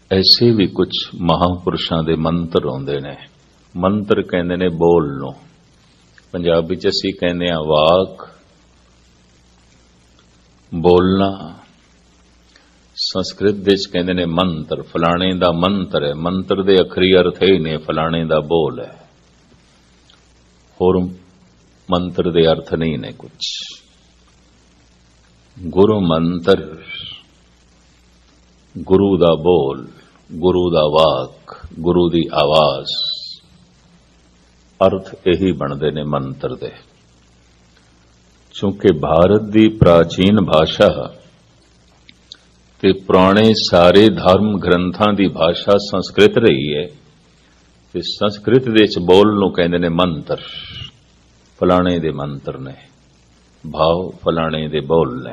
ऐसे भी कुछ महापुरुषों के मंत्र आउंदे ने। मंत्र कहंदे ने बोल नूं, पंजाबी च असीं कहंदे आ वाक, बोलना। संस्कृत विच कहंदे ने मंत्र, फलाणे दा मंत्र है। मंत्र दे अखरी अर्थ ही ने फलाणे दा बोल है, होर मंत्र दे अर्थ नहीं ने कुछ। गुरु मंत्र, गुरु दा बोल, गुरु दा वाक, गुरु दी आवाज, अर्थ यही बनते ने मंत्र दे। चूंकि भारत दी प्राचीन भाषा ते पुराने सारे धर्म ग्रंथां दी भाषा संस्कृत रही है, ते संस्कृत दे च बोल नूं कहंदे ने मंत्र। फलाणे दे मंत्र ने, भाव फलाणे दे बोल ने।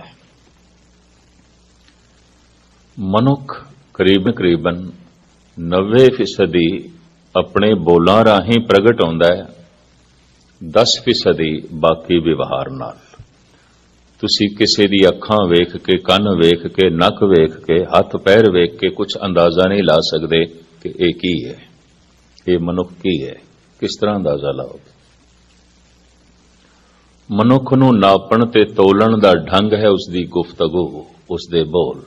मनुख करीबन 90% अपने बोलां राहीं प्रगट होंदा है, 10% बाकी व्यवहार नाल। तुसी किसी दी अखां वेख के, कन वेख के, नक वेख के, हथ पैर वेख के कुछ अंदाजा नहीं ला सकते कि यह की है, ये मनुख की है। किस तरह अंदाजा लाओगे? मनुख नूं नापण ते तोलण दा ढंग है उसदी गुफ्तगू, उसदे बोल।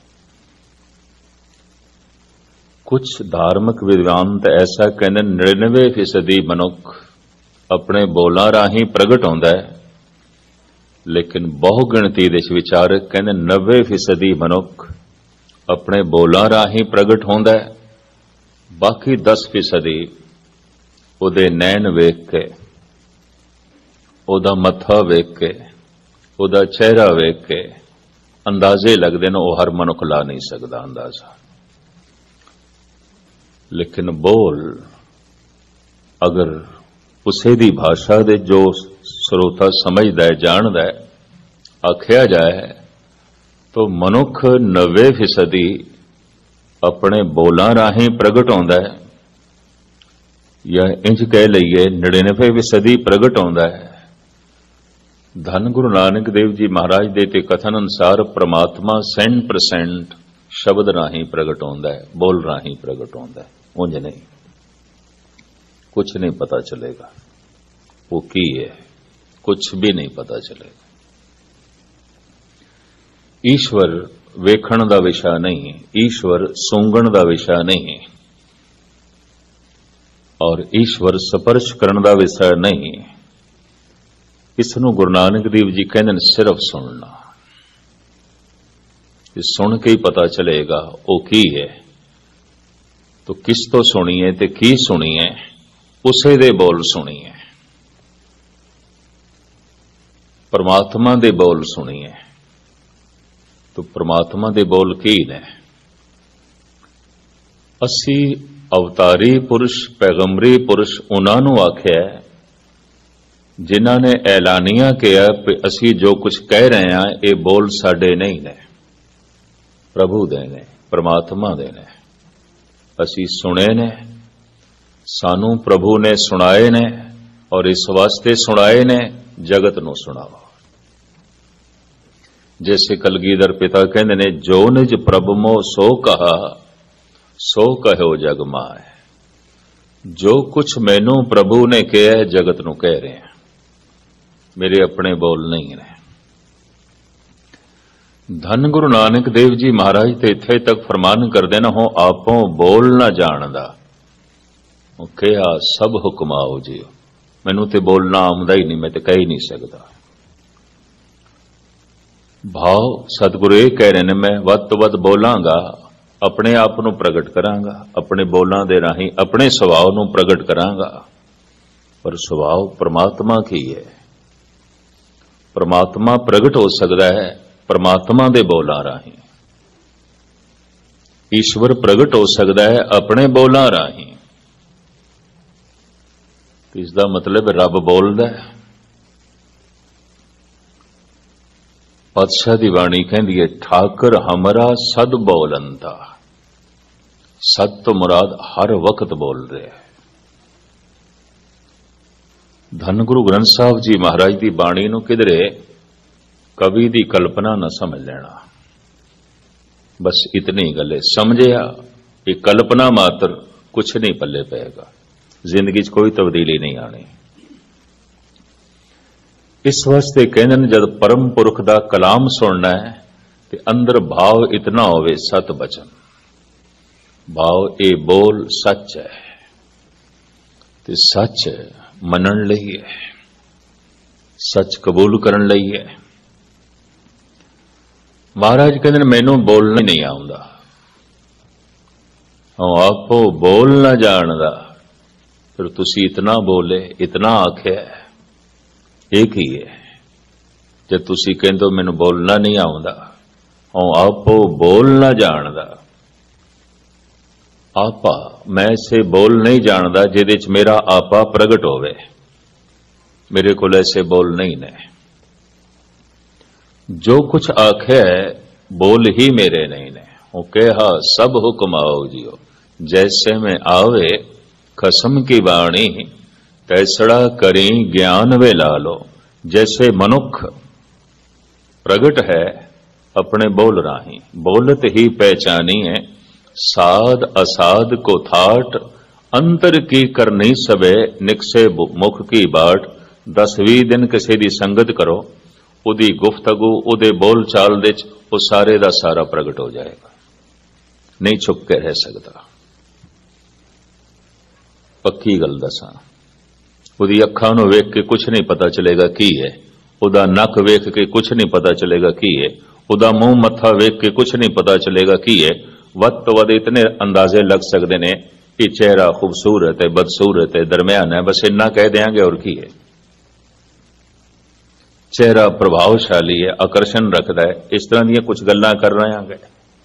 कुछ धार्मिक विद्वान तो ऐसा कहते 99% मनुख अपने बोलां राहीं प्रगट होंदा है, लेकिन बहु गिणती दे विचारक कहते 90% मनुख अपने बोलां राहीं प्रगट होंदा है, बाकी 10% उहदे नैन वेख के, उहदा मत्था वेख के, उहदा चेहरा वेख के अंदाजे लगदे ने। वह हर मनुख ला नहीं सकता अंदाजा। लेकिन बोल अगर उसे दी भाषा दे जो श्रोता समझदा है, जानदा है, आख्या जाए तो मनुख 90% अपने बोलां राहीं प्रगट होंदा है, या इंज कह लईए 99% प्रगट होंदा है। धन गुरु नानक देव जी महाराज दे ते कथन अनुसार परमात्मा 100% शब्द राहीं प्रगट होंदा है, बोल राहीं प्रगट होंदा है। उंज नहीं, कुछ नहीं पता चलेगा वो की है, कुछ भी नहीं पता चलेगा। ईश्वर वेखण दा विषय नहीं, ईश्वर सूंघण दा विषय नहीं, और ईश्वर स्पर्श करन दा विषय नहीं। इसनूं गुरु नानक देव जी कहंदे ने सिर्फ सुनना। सुन के ही पता चलेगा वो की है। तो किस तो सुनिए ते की सुनिए, उसे दे बोल सुनिए, परमात्मा दे बोल सुनिए। तो परमात्मा दे बोल की ने? असी अवतारी पुरुष, पैगंबरी पुरुष उन्होंने आख्या है जिन्हां ने ऐलानिया किया कि असी जो कुछ कह रहे हैं ये बोल साडे नहीं ने, प्रभु दे ने, परमात्मा दे ने। असी सुने ने, सानू प्रभु ने सुनाए ने, और इस वास्ते सुनाए ने जगत नूं सुणाओ। जैसे कलगीधर पिता कहंदे ने, जो निज प्रभु मोह सो कहा, सो कहो जग माए। जो कुछ मैनू प्रभु ने कहा है जगत नूं कह रहे हैं, मेरे अपने बोल नहीं ने। धन गुरु नानक देव जी महाराज ते इत्थे तक फरमान करदे न, हो आपों बोल ना जानदा, कहा सब हुक्म आओ जी। मैनू ते बोलना आमदा ही नहीं, मैं ते कह ही नहीं सकता। भाव सतगुरु ये कह रहे ने, मैं वध तो वध बोलांगा, अपने आप नूं प्रगट करांगा, अपने बोलां दे राहीं अपने सुभाव नूं प्रगट करांगा। पर सुभाव परमात्मा की है। परमात्मा प्रगट हो सकता है परमात्मा दे बोलां राहीं, ईश्वर प्रगट हो सकता है अपने बोलां राहीं। इसका मतलब रब बोलदा है। पातशाह दी बाणी कहंदी है, ठाकर हमरा सद बोलंदा। सद तो मुराद हर वक्त बोल रहे है। धन गुरु ग्रंथ साहब जी महाराज की बाणी नूं किधरे कवि की कल्पना न समझ लेना। बस इतनी गल है, समझिया ये कल्पना मात्र, कुछ नहीं पल्ले पेगा, जिंदगी च कोई तब्दीली नहीं आनी। इस वास्ते कहते हैं जब परम पुरख दा कलाम सुनना है तो अंदर भाव इतना होवे सत बचन, भाव ये बोल सच है ते सच मनन लई है, सच कबूल करन लई है। महाराज कहते मैनू बोलना ही नहीं आउंदा, हूँ आपो बोल ना जानदा, फिर तुसी इतना बोले इतना आख्या एक ही है। जब तुसी कहंदे मैनू बोलना नहीं आउंदा, हूँ आपो बोल ना जानदा, आपा मैं ऐसे बोल नहीं जानदा जिहदे च मेरा आपा प्रगट होवे, मेरे को ऐसे बोल नहीं ने। जो कुछ आखे बोल ही मेरे नहीं ने, वो कहा सब हुक्म आओ जियो, जैसे में आवे खसम की वाणी, तैसड़ा करी ज्ञान वे लालो। जैसे मनुख प्रगट है अपने बोल राही, बोलत ही पहचानी है, साध असाध को थाट, अंतर की करनी सबे निकसे मुख की बाट। 10-20 दिन किसी दी संगत करो, उदी गुफ्तगू उदे बोल चाल दे वो सारे दा सारा प्रगट हो जाएगा, नहीं छुप के रह सकता। पक्की गल दसा, उदी अखां नूं वेख के कुछ नहीं पता चलेगा की है, उदा नक वेख के कुछ नहीं पता चलेगा की है, उदा मुंह मत्था वेख के कुछ नहीं पता चलेगा की है। वध तो वध इतने अंदाजे लग सकते ने कि चेहरा खूबसूरत है, बदसूरत है, दरम्यान है, बस इन्ना कह देंगे और की है। चेहरा प्रभावशाली है, आकर्षण रखता है, इस तरह दी कुछ गल्लां कर रहे हैं।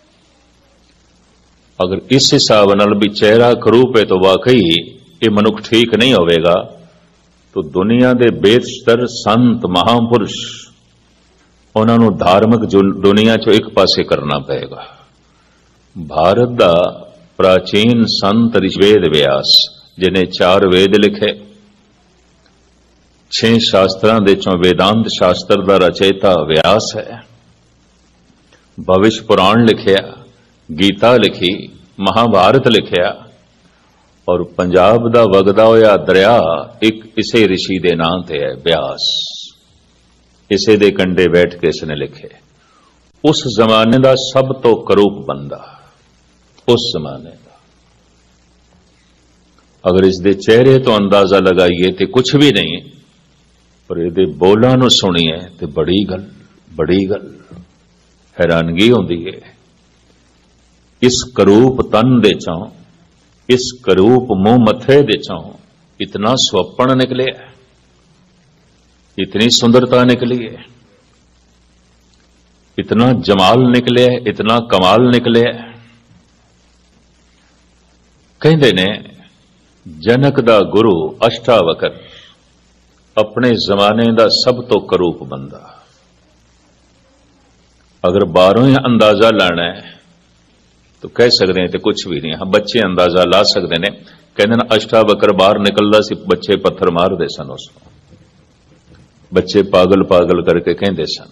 अगर इस हिसाब नाल भी चेहरा करूप है तो वाकई ये मनुख ठीक नहीं होवेगा, तो दुनिया के बेशतर संत महापुरुष उन्होंने धार्मिक दुनिया चो एक पासे करना पएगा। भारत का प्राचीन संत ऋग्वेद व्यास, जिन्हें 4 वेद लिखे, 6 शास्त्रां दे चों वेदांत शास्त्र का रचयिता व्यास है, भविष्य पुराण लिखिया, गीता लिखी, महाभारत लिखिया, और पंजाब का वगदा होया दरिया एक इसे ऋषि दे नाम ते है व्यास, इसे दे कंडे बैठ के इसने लिखे। उस जमाने का सब तो करूप बंदा, उस जमाने का, अगर इस दे चेहरे तो अंदाजा लगाइए तो कुछ भी नहीं, पर ये बोलां नूं सुनिए तो बड़ी गल हैरानगी होंदी है। इस करूप तन दे चों, इस करूप मुंह मथे दे चों इतना स्वप्न निकले, इतनी सुंदरता निकली है, इतना जमाल निकले, इतना कमाल निकले। कहते ने जनक दा गुरु अष्टावकर अपने जमाने का सब तो करूप बंदा। अगर बाहरों ही अंदाजा लाना है तो कह सकते हैं तो कुछ भी नहीं। हाँ, बच्चे अंदाजा ला सकते हैं। कहते ना अष्टावकर बाहर निकलता सी, बच्चे पत्थर मारते सन उसको, बच्चे पागल पागल करके कहते सन।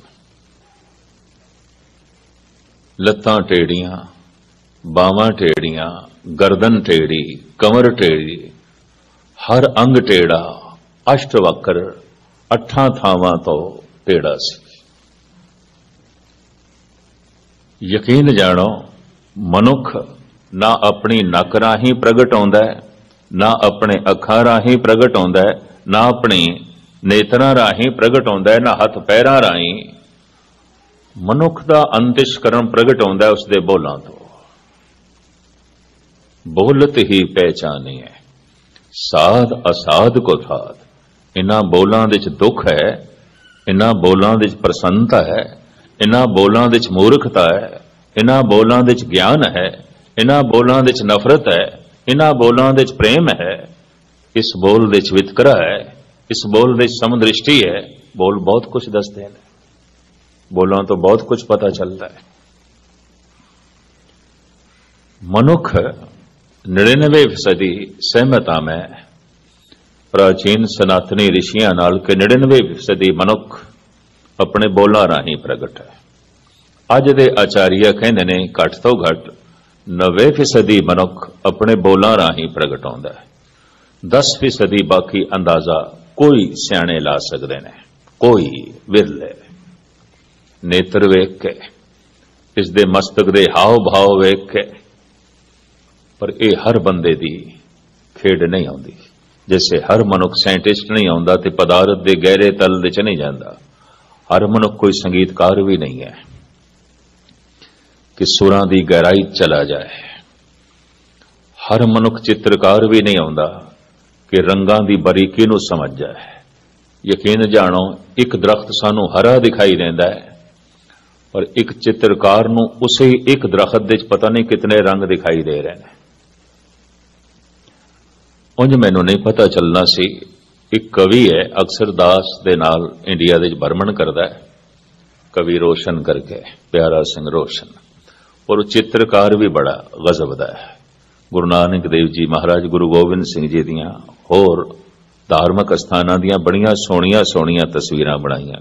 लत्तां टेढ़ियां, बावां टेढ़ियां, गर्दन टेढ़ी, कमर टेढ़ी, हर अंग टेढ़ा, अष्टवक्र 8 थावां तो टेढ़ा सी। यकीन जानो, मनुख ना अपनी नक राही प्रगट होंदा है, ना अपने अखां राही प्रगट होंदा है, ना अपनी नेत्रां राही प्रगट होंदा है, ना हथ पैरां राही। मनुख दा अंतਿਸ਼ਕਰਨ प्रगट होंदा है उसदे बोलां तो। बोलत ही पहचानी है, साध असाध को थात। इन्हां बोलां दे च दुख है, इन्हां बोलां दे च प्रसन्नता है, इन्हां बोलां दे च मूर्खता है, इन्हां बोलां दे च ज्ञान है, इन्हां बोलां दे च नफरत है, इन्हां बोलां दे च प्रेम है, इस बोल दे च वितकरा है, इस बोल दे च समदृष्टि है। बोल बहुत कुछ दसदे हैं, बोलां तो बहुत कुछ पता चलता है। मनुख 99% सहमता में प्राचीन सनातनी ऋषियां नाल के 99% मनुख अपने बोलां राही प्रगट है। अज दे आचार्य कहंदे ने घट तो घट 90% ਮਨੁੱਖ ਆਪਣੇ ਬੋਲਾਂ ਰਾਹੀਂ ਪ੍ਰਗਟਾਉਂਦਾ ਹੈ। 10% ਬਾਕੀ ਅੰਦਾਜ਼ਾ ਕੋਈ ਸਿਆਣੇ ਲਾ ਸਕਦੇ ਨੇ, ਕੋਈ ਵਿਰਲੇ ਨੇਤਰ ਵੇਖ ਕੇ, ਇਸ ਦੇ ਮਸਤਕ ਦੇ ਹਾਵ ਭਾਵ ਵੇਖ ਕੇ। ਪਰ ਇਹ ਹਰ ਬੰਦੇ ਦੀ ਖੇਡ ਨਹੀਂ ਆਉਂਦੀ। ਜੈਸੇ ਹਰ ਮਨੁੱਖ ਸਾਇੰਟਿਸਟ ਨਹੀਂ ਆਉਂਦਾ ਤੇ ਪਦਾਰਥ ਦੇ ਗਹਿਰੇ ਤਲ ਦੇ ਚ ਨਹੀਂ ਜਾਂਦਾ, ਹਰ ਮਨੁੱਖ ਕੋਈ ਸੰਗੀਤਕਾਰ ਵੀ ਨਹੀਂ ਹੈ ਕਿ ਸੁਰਾਂ ਦੀ ਗਹਿਰਾਈ ਚਲਾ ਜਾਏ। ਹਰ ਮਨੁੱਖ ਚਿੱਤਰਕਾਰ ਵੀ ਨਹੀਂ ਆਉਂਦਾ ਕਿ ਰੰਗਾਂ ਦੀ ਬਾਰੀਕੀ ਨੂੰ ਸਮਝ ਜਾਏ। ਯਕੀਨ ਜਾਣੋ, ਇੱਕ ਦਰਖਤ ਸਾਨੂੰ ਹਰਾ ਦਿਖਾਈ ਦਿੰਦਾ ਹੈ, ਪਰ ਇੱਕ ਚਿੱਤਰਕਾਰ ਨੂੰ ਉਸੇ ਇੱਕ ਦਰਖਤ ਦੇ ਵਿੱਚ ਪਤਾ ਨਹੀਂ ਕਿਤਨੇ ਰੰਗ ਦਿਖਾਈ ਦੇ ਰਹੇ ਨੇ। ਉਂਝ ਮੈਨੂੰ ਨਹੀਂ ਪਤਾ ਚੱਲਣਾ ਸੀ। ਇੱਕ ਕਵੀ ਹੈ, ਅਕਸਰ ਦਾਸ ਦੇ ਨਾਲ ਇੰਡੀਆ ਦੇ ਵਿੱਚ ਭਰਮਣ ਕਰਦਾ ਹੈ, ਕਵੀ ਰੋਸ਼ਨ ਕਰਕੇ, ਪਿਆਰਾ ਸਿੰਘ ਰੋਸ਼ਨ। ਔਰ ਚਿੱਤਰਕਾਰ ਵੀ ਬੜਾ ਗਜ਼ਬ ਦਾ ਹੈ। ਗੁਰੂ ਨਾਨਕ ਦੇਵ ਜੀ ਮਹਾਰਾਜ, ਗੁਰੂ ਗੋਬਿੰਦ ਸਿੰਘ ਜੀ ਦੀਆਂ ਹੋਰ ਧਾਰਮਿਕ ਅਸਥਾਨਾਂ ਦੀਆਂ ਬੜੀਆਂ ਸੋਹਣੀਆਂ ਸੋਹਣੀਆਂ ਤਸਵੀਰਾਂ ਬਣਾਈਆਂ।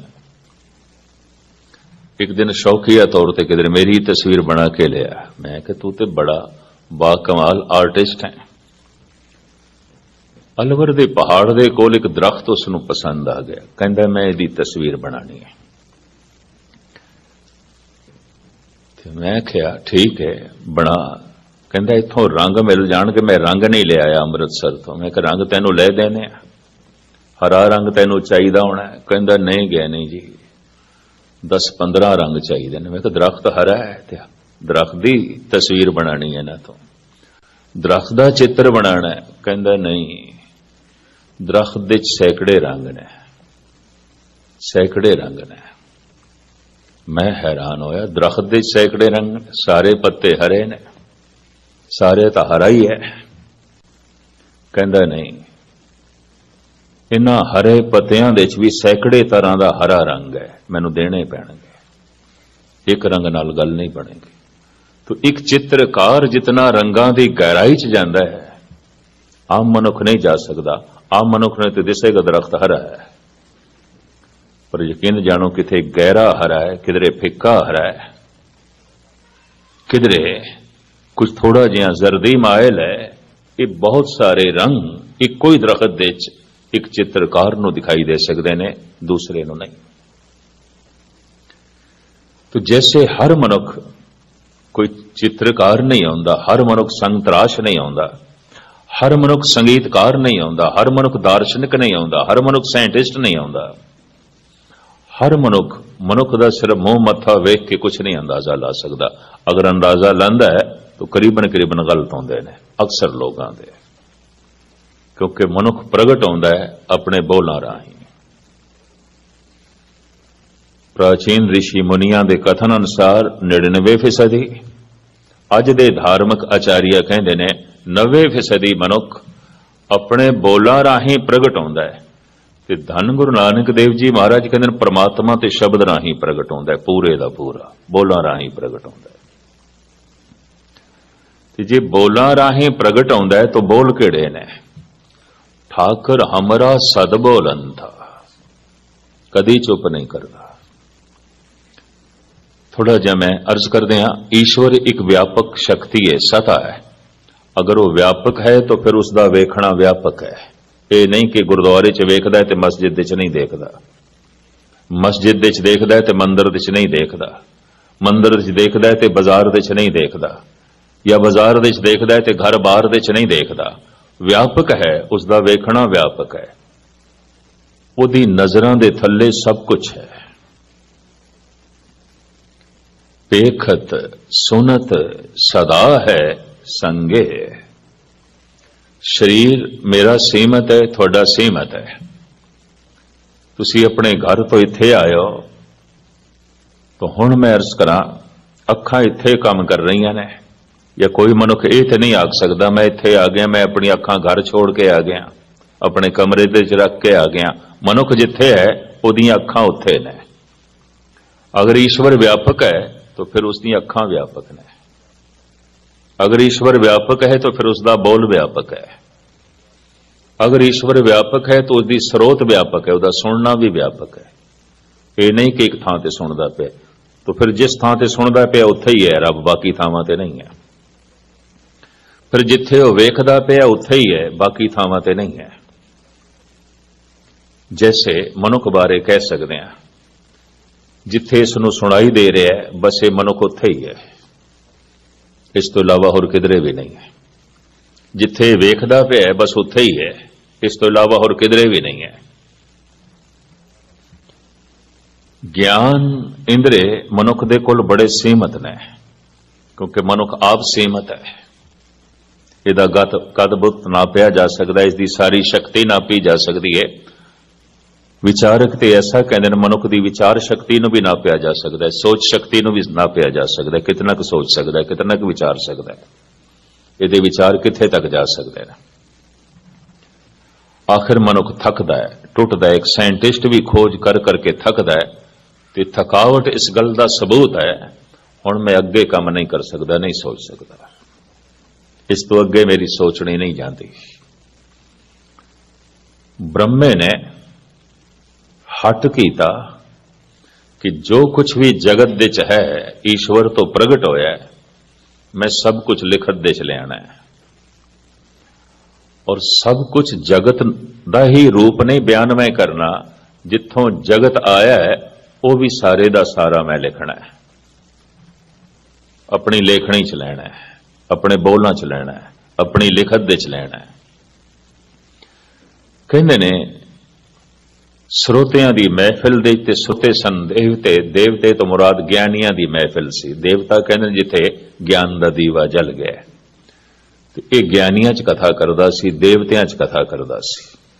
ਇੱਕ ਦਿਨ ਸ਼ੌਕੀਆ ਤੌਰ ਤੇ ਕਿਧਰ ਮੇਰੀ ਤਸਵੀਰ ਬਣਾ ਕੇ ਲਿਆ। ਮੈਂ ਕਿ ਤੂੰ ਤੇ ਬੜਾ ਬਾਕਮਾਲ ਆਰਟਿਸਟ ਹੈ। ਅਲਵਰ ਦੇ ਪਹਾੜ ਦੇ ਕੋਲ ਇੱਕ ਦਰਖਤ ਉਸ ਨੂੰ ਪਸੰਦ ਆ ਗਿਆ। ਕਹਿੰਦਾ ਮੈਂ ਇਹਦੀ ਤਸਵੀਰ ਬਣਾਣੀ ਹੈ। ਤੇ ਮੈਂ ਕਿਹਾ ਠੀਕ ਹੈ ਬਣਾ। ਕਹਿੰਦਾ ਇੱਥੋਂ ਰੰਗ ਮਿਲ ਜਾਣਗੇ। ਮੈਂ ਰੰਗ ਨਹੀਂ ਲਿਆਇਆ ਅੰਮ੍ਰਿਤਸਰ ਤੋਂ। ਮੈਂ ਕਿਹਾ ਰੰਗ ਤੈਨੂੰ ਲੈ ਦੇਣੇ ਆ, ਹਰਾ ਰੰਗ ਤੈਨੂੰ ਚਾਹੀਦਾ ਹੋਣਾ। ਕਹਿੰਦਾ ਨਹੀਂ ਗਿਆ ਨਹੀਂ ਜੀ, 10-15 ਰੰਗ ਚਾਹੀਦੇ ਨੇ। ਮੈਂ ਕਿਹਾ ਦਰਖਤ ਹਰਾ ਹੈ ਤੇ ਦਰਖਤ ਦੀ ਤਸਵੀਰ ਬਣਾਣੀ ਹੈ ਨਾ, ਤੋਂ ਦਰਖਤ ਦਾ ਚਿੱਤਰ ਬਣਾਣਾ ਹੈ। ਕਹਿੰਦਾ ਨਹੀਂ, ਦਰਖਤ ਦੇ ਸੈਂਕੜੇ ਰੰਗ ਨੇ, ਸੈਂਕੜੇ ਰੰਗ ਨੇ। ਮੈਂ ਹੈਰਾਨ ਹੋਇਆ, ਦਰਖਤ ਦੇ ਸੈਂਕੜੇ ਰੰਗ, ਸਾਰੇ ਪੱਤੇ ਹਰੇ ਨੇ, ਸਾਰੇ ਤਾਂ ਹਰਾ ਹੀ ਹੈ। ਕਹਿੰਦਾ ਨਹੀਂ, ਇਹਨਾਂ ਹਰੇ ਪੱਤਿਆਂ ਦੇ ਵਿੱਚ ਵੀ ਸੈਂਕੜੇ ਤਰ੍ਹਾਂ ਦਾ ਹਰਾ ਰੰਗ ਹੈ, ਮੈਨੂੰ ਦੇਣੇ ਪੈਣਗੇ। ਇੱਕ ਰੰਗ ਨਾਲ ਗੱਲ ਨਹੀਂ ਬਣੇਗੀ। ਤੋ ਇੱਕ ਚਿੱਤਰਕਾਰ ਜਿਤਨਾ ਰੰਗਾਂ ਦੀ ਗਹਿਰਾਈ 'ਚ ਜਾਂਦਾ ਹੈ, ਆਮ ਮਨੁੱਖ ਨਹੀਂ ਜਾ ਸਕਦਾ। ਆਮ ਮਨੁੱਖ ਨੇ ਤੇ ਦਿਸੇਗਾ ਦਰਖਤ ਹਰਾ ਹੈ, ਪਰ ਯਕੀਨ ਜਾਣੋ ਕਿਥੇ ਗਹਿਰਾ ਹਰਾ ਹੈ, ਕਿਧਰੇ ਫਿੱਕਾ ਹਰਾ ਹੈ, ਕਿਧਰੇ ਕੁਝ ਥੋੜਾ ਜਿਹਾ ਜ਼ਰਦੀ ਮਾਇਲ ਹੈ। ਇਹ ਬਹੁਤ ਸਾਰੇ ਰੰਗ ਇੱਕੋ ਹੀ ਦਰਖਤ ਦੇ ਵਿੱਚ ਇੱਕ ਚਿੱਤਰਕਾਰ ਨੂੰ ਦਿਖਾਈ ਦੇ ਸਕਦੇ ਨੇ, ਦੂਸਰੇ ਨੂੰ ਨਹੀਂ। तो जैसे हर मनुख कोई चित्रकार नहीं आउंदा, हर मनुख संग तराश नहीं आउंदा, हर मनुख संगीतकार नहीं आउंदा, हर मनुख दार्शनिक नहीं आउंदा, हर मनुख साइंटिस्ट नहीं आउंदा। हर मनुख का सिर्फ मुंह मत्था वेख के कुछ नहीं अंदाजा ला सकता। अगर अंदाजा लांदा है तो करीबन करीबन गलत होंदे ने अक्सर लोगों के, क्योंकि मनुख प्रगट होंदा है अपने बोलां राहीं। प्राचीन ऋषि मुनिया के कथन अनुसार 99% अज दे धार्मिक आचार्य कहते ने 90% मनुख अपने बोलां राहीं प्रगट होंदा है। ते धन गुरु नानक देव जी महाराज कहते हैं परमात्मा ते शब्द राहीं प्रगट होंदा है, पूरे दा पूरा बोलां राहीं प्रगट होंदा है। ते जे बोलां राहीं प्रगट होंदा है तो बोल किहड़े ने? ठाकर हमरा सद बोलन था, कदी चुप नहीं करता। थोड़ा जिहा मैं अर्ज कर दें, ईश्वर एक व्यापक शक्ति है, सता है। अगर वो व्यापक है तो फिर उसका वेखना व्यापक है। ये नहीं कि गुरुद्वारे च वेखदा है ते मस्जिद च नहीं देखदा, मस्जिद च देखदा है ते मंदिर च नहीं देखदा, मंदिर च देखदा है ते बाजार च नहीं देखदा, या बाजार च देखदा है ते घर बाहर च नहीं देखदा। व्यापक है, उसका वेखना व्यापक है, उहदी नजरां दे थल्ले सब कुछ है। पेखत सुनत सदा है संगे। शरीर मेरा सीमित है, थोड़ा सीमित है। तुसी अपने घर तो इत्थे आए हो, तो हुण मैं अर्ज करा अखां इत्थे काम कर रही ने, या कोई मनुख ये तो नहीं आख सकता मैं इत्थे आ गया, मैं अपनी अखां घर छोड़ के आ गया, अपने कमरे दे च रख के आ गया। मनुख जिथे है उहदियां अखां उत्थे ने। अगर ईश्वर व्यापक है तो फिर उसकी अखां व्यापक ने। अगर ईश्वर व्यापक है तो फिर उसका बोल व्यापक है। अगर ईश्वर व्यापक है तो उसकी स्रोत व्यापक है, उसका सुनना भी व्यापक है। ये नहीं कि एक थां ते सुनदा पे, तो फिर जिस थां ते सुनदा पे उत्थे ही है रब, बाकी थावां ते नहीं है। फिर जिथे वो वेखदा पिया उत्थे ही है, बाकी थावां ते नहीं है। जैसे मनुख बारे कह सकते हैं, जिथे इसनूं सुनाई दे रहा है बस ये मनुख उत्थे ही है, इस तो इलावा होर किधरे भी नहीं है। जिथे वेखदा पिया बस उत्थे ही है, इस तो इलावा होर किधरे भी नहीं है। ज्ञान इंद्रे मनुख दे कोल बड़े सीमित ने, क्योंकि मनुख आप सीमित है। इहदा कद बुत नापिया जा सकता है, इसकी सारी शक्ति नापी जा सकती है। विचारक तो ऐसा कहते हैं, मनुख की विचार शक्ति भी नापिया जा सकता है, सोच शक्ति भी नापिया जा सकता है। कितना क सोच सकता है, कितना क विचार सकता है, ये विचार किथे तक जा सकते हैं। आखिर मनुख थकदा है, टुटदा है। एक साइंटिस्ट भी खोज कर करके थकदा है, तो थकावट इस गल का सबूत है हुण मैं अगे काम नहीं कर सकता, नहीं सोच सकता, इस तो अगे मेरी सोचनी नहीं जाती। ब्रह्मे ने हट कीता कि जो कुछ भी जगत दे च है ईश्वर तो प्रगट होया है, मैं सब कुछ लिखत दे च ले आना है। और सब कुछ जगत दा ही रूप नहीं बयानमय करना, जिथों जगत आया है वह भी सारे दा सारा मैं लिखना है, अपनी लेखनी च लेना है, अपने बोलना च लेना है, अपनी लिखत दे च लेना है। कहंदे ने श्रोतियां दी महफिल दे ते सुते सन देवते, देवते तो मुराद ज्ञानियां दी महफिल सी। देवता कहंदे जिथे ज्ञान दा दीवा जल गया, तो यह ज्ञानियां च कथा करदा सी, देवतियां च कथा करदा सी।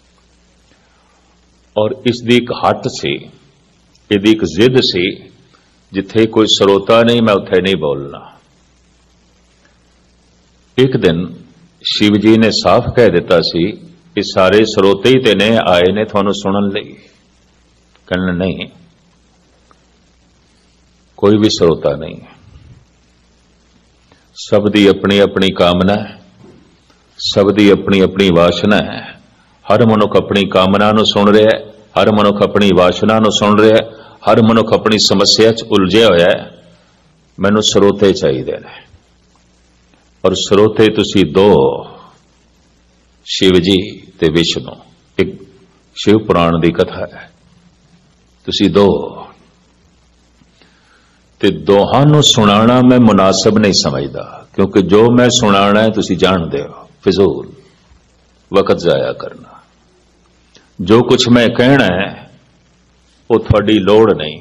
और इसदी एक हट सी, इसदी एक जिद सी, जिथे कोई श्रोता नहीं मैं उत्थे नहीं बोलना। एक दिन शिव जी ने साफ कह दिता सी कि सारे श्रोते ही तेने आए ने थानू सुनन लई। कहने नहीं, कोई भी श्रोता नहीं, सबदी अपनी अपनी कामना है, सबदी अपनी अपनी वासना है। हर मनुख अपनी कामना नू सुन रहा है, हर मनुख अपनी वासना नू सुन रहा है, हर मनुख अपनी समस्या च उलझिया होया है। मैनू श्रोते चाहिए ने, और श्रोते तुसी दो, शिव जी ते विष्णु। एक शिव पुराण की कथा है, तुसी दो ते दोहां नू सुनाना मैं मुनासिब नहीं समझदा, क्योंकि जो मैं सुनाना है तुसी जानदे हो, फिजूल वक्त जाया करना। जो कुछ मैं कहना है वो थोड़ी लोड़ नहीं,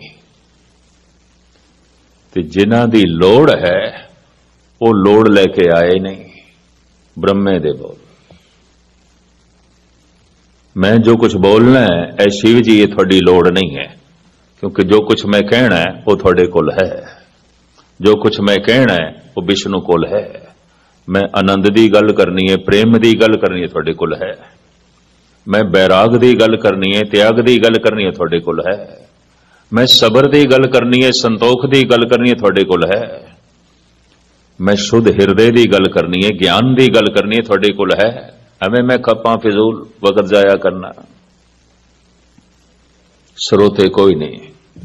ते जिन्हां दी लोड़ है वो लोड़ लेके आए नहीं। ब्रह्मे दे बोल, मैं जो कुछ बोलना है ऐ शिव जी ये थोड़ी लोड़ नहीं है, क्योंकि जो कुछ मैं कहना है वो थोड़े कोल है, जो कुछ मैं कहना है वो विष्णु कोल है। मैं आनंद की गल करनी है, प्रेम की गल करनी है, थोड़े कोल है। मैं बैराग की गल करनी है, त्याग की गल करनी है, थोड़े कोल है। मैं सबर की गल करनी है, संतोख की गल करनी है, थोड़े कोल है। मैं शुद्ध हिरदे की गल करनी है, ज्ञान की गल करनी है, थोड़े कोल है। हमें मैं खपा फिजूल वक्त जाया करना, श्रोते कोई नहीं।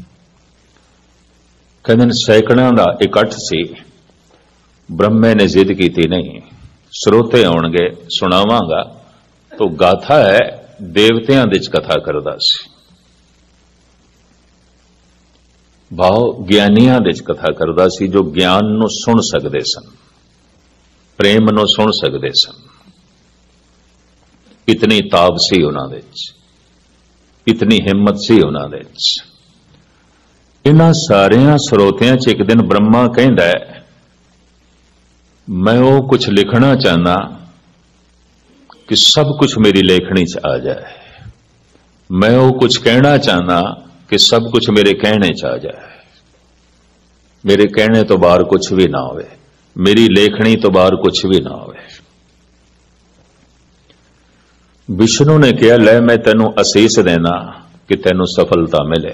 कहते सैकड़ों का इकट्ठ सी, ब्रह्मे ने जिद की नहीं, श्रोते आउणगे सुनावांगा। तो गाथा है देवतियां दी कथा करदा सी, भाव ज्ञानियां दी कथा करदा सी, जो ज्ञान नू सुन सकदे सन, प्रेम नू सुन सकदे सन। इतनी ताब सी उन्हां दे विच, इतनी हिम्मत सी उन्हां दे विच। इन्हां सारियां श्रोतियां च एक दिन ब्रह्मा कहंदा है, मैं वो कुछ लिखना चाहना कि सब कुछ मेरी लेखनी च आ जाए। मैं वो कुछ कहना चाहना कि सब कुछ मेरे कहने च आ जाए। मेरे कहने तो बाहर कुछ भी ना होवे, मेरी लेखनी तो बाहर कुछ भी ना होवे। विष्णु ने कहा, ले मैं तेनू असीस देना कि तेनू सफलता मिले,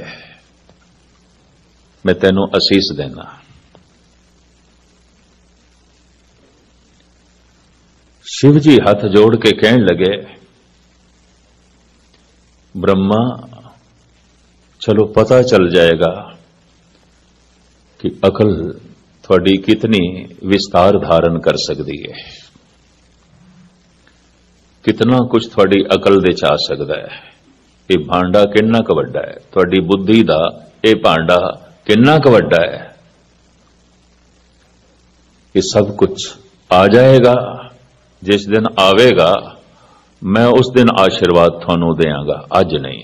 मैं तेनू असीस देना। शिव जी हाथ जोड़ के कहने लगे, ब्रह्मा चलो पता चल जाएगा कि अकल थोड़ी कितनी विस्तार धारण कर सकती है। कितना कुछ थोड़ी अकल दे च आ सकता है। ये भांडा कितना क वड्डा है, थोड़ी बुद्धि दा ये भांडा कितना क वड्डा है। ये सब कुछ आ जाएगा, जिस दिन आवेगा मैं उस दिन आशीर्वाद थानू देंगा, अज नहीं।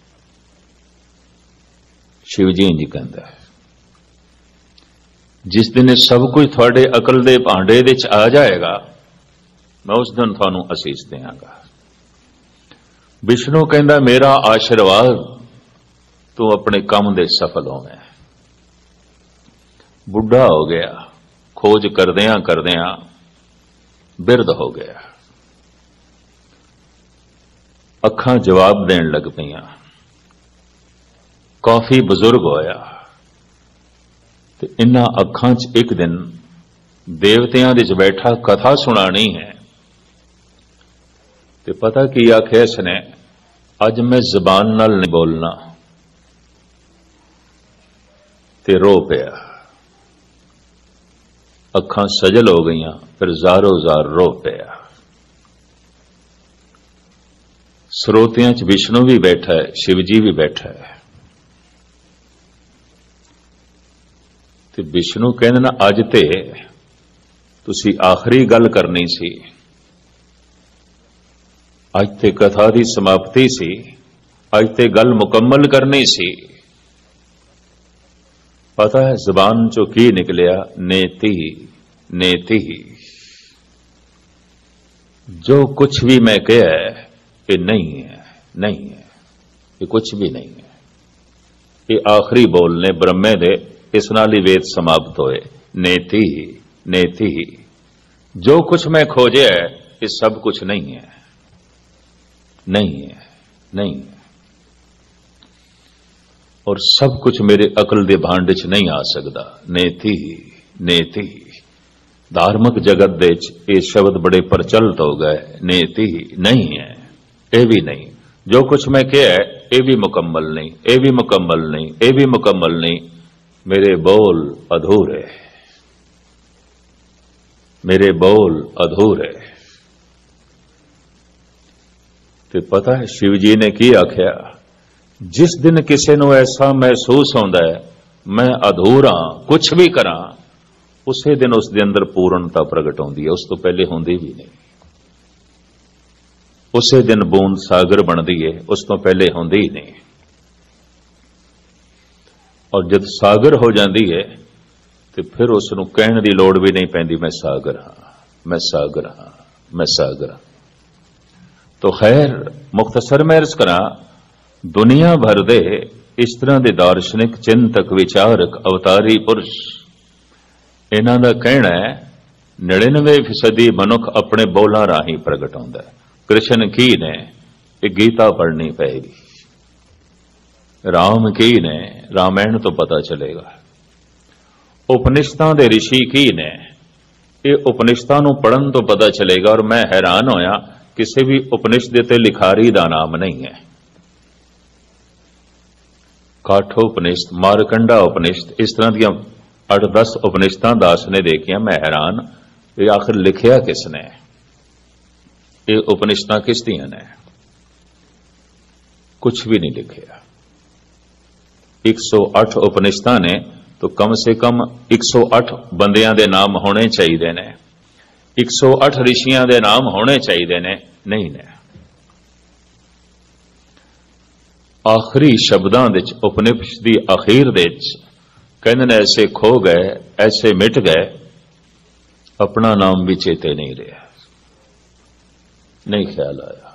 शिव जी इंज कहंदा है, जिस दिन ये सब कुछ थोड़े अकल दे भांडे दे च आ जाएगा मैं उस दिन थानू असीस देंगा। विष्णु कहंदा मेरा आशीर्वाद तू अपने काम दे सफल होवे। बुढ़ा हो गया, खोज करदियां करदियां बिरध हो गया, अखां जवाब देण लग पईयां, काफी बुजुर्ग होया ते इन्हां अखां च एक दिन देवतियां दे च बैठा कथा सुनानी है ते पता की आख्या इसने, अज मैं जबान नाल नहीं बोलना ते रो पिया। अखां सजल हो गईयां, फिर ज़ारो ज़ार रो पिया। स्रोतियां च विष्णु भी बैठा है, शिव जी भी बैठा है ते विष्णु कहंदे ना अज ते तुसी आखिरी गल करनी सी, अज ते कथा दी समाप्ति सी, अज ते गल मुकम्मल करनी सी। पता है जबान चो की निकलिया, नेति नेति। जो कुछ भी मैं कहा है ये नहीं है, नहीं है, ये कुछ भी नहीं है। ये आखिरी बोल ने ब्रह्मे दे, इस नाल ही वेद समाप्त होए। नेति नेति। जो कुछ मैं खोजे है ये सब कुछ नहीं है, नहीं है, नहीं है। और सब कुछ मेरे अकल दे भांडे च नहीं आ सकता। नेति नेति। धार्मिक जगत दे ये शब्द बड़े प्रचलित हो गए। नेति नहीं है, ये भी नहीं। जो कुछ मैं कहा है ये भी मुकम्मल नहीं, ये भी मुकम्मल नहीं, ये भी मुकम्मल नहीं। मेरे बोल अधूरे, मेरे बोल अधूरे। ते पता है शिव जी ने की आख्या, जिस दिन किसी को ऐसा महसूस होता है मैं अधूरा कुछ भी करा, उसे दिन उस दे अंदर पूर्णता प्रगट होती है, उस तो पहले होंदी भी नहीं। उसे दिन बूंद सागर बनती है, उस तो पहले होंदी ही नहीं। और जब सागर हो जाती है तो फिर उसनूं कहण दी लोड़ भी नहीं पैंदी, मैं सागर हाँ, मैं सागर हाँ, मैं सागर हाँ। तो खैर मुख्तसर मैं अर्ज करा, दुनिया भर दे इस तरह के दार्शनिक चिंतक विचारक अवतारी पुरुष, इन्हां दा कहना है 99% मनुख अपने बोलां राही प्रगट होंदा है। कृष्ण की ने ये गीता पढ़नी पड़ेगी, राम की ने रामायण तो पता चलेगा, उपनिषदां दे ऋषि की ने ये उपनिषदां नूं पढ़न तो पता चलेगा। और मैं हैरान होया किसी भी उपनिषद ते लिखारी दा नाम नहीं है। काठोपनिषद, मारकंडा उपनिषद, इस तरह दी 8-10 उपनिषदां दास ने देखिया। मैं हैरान, ये आखिर लिखिया किसने? ये उपनिषदां किस दियां ने? कुछ भी नहीं लिखिया। 108 उपनिषदां ने तो कम से कम 108 बंदियां दे नाम होने चाहिए ने, 108 ऋषियां दे नाम होने चाहिए ने, नहीं ने। आखिरी शब्दां दे उपनिषद दी आखिर दे कहंदे ने ऐसे खो गए, ऐसे मिट गए, अपना नाम भी चेते नहीं रहा, नहीं ख्याल आया।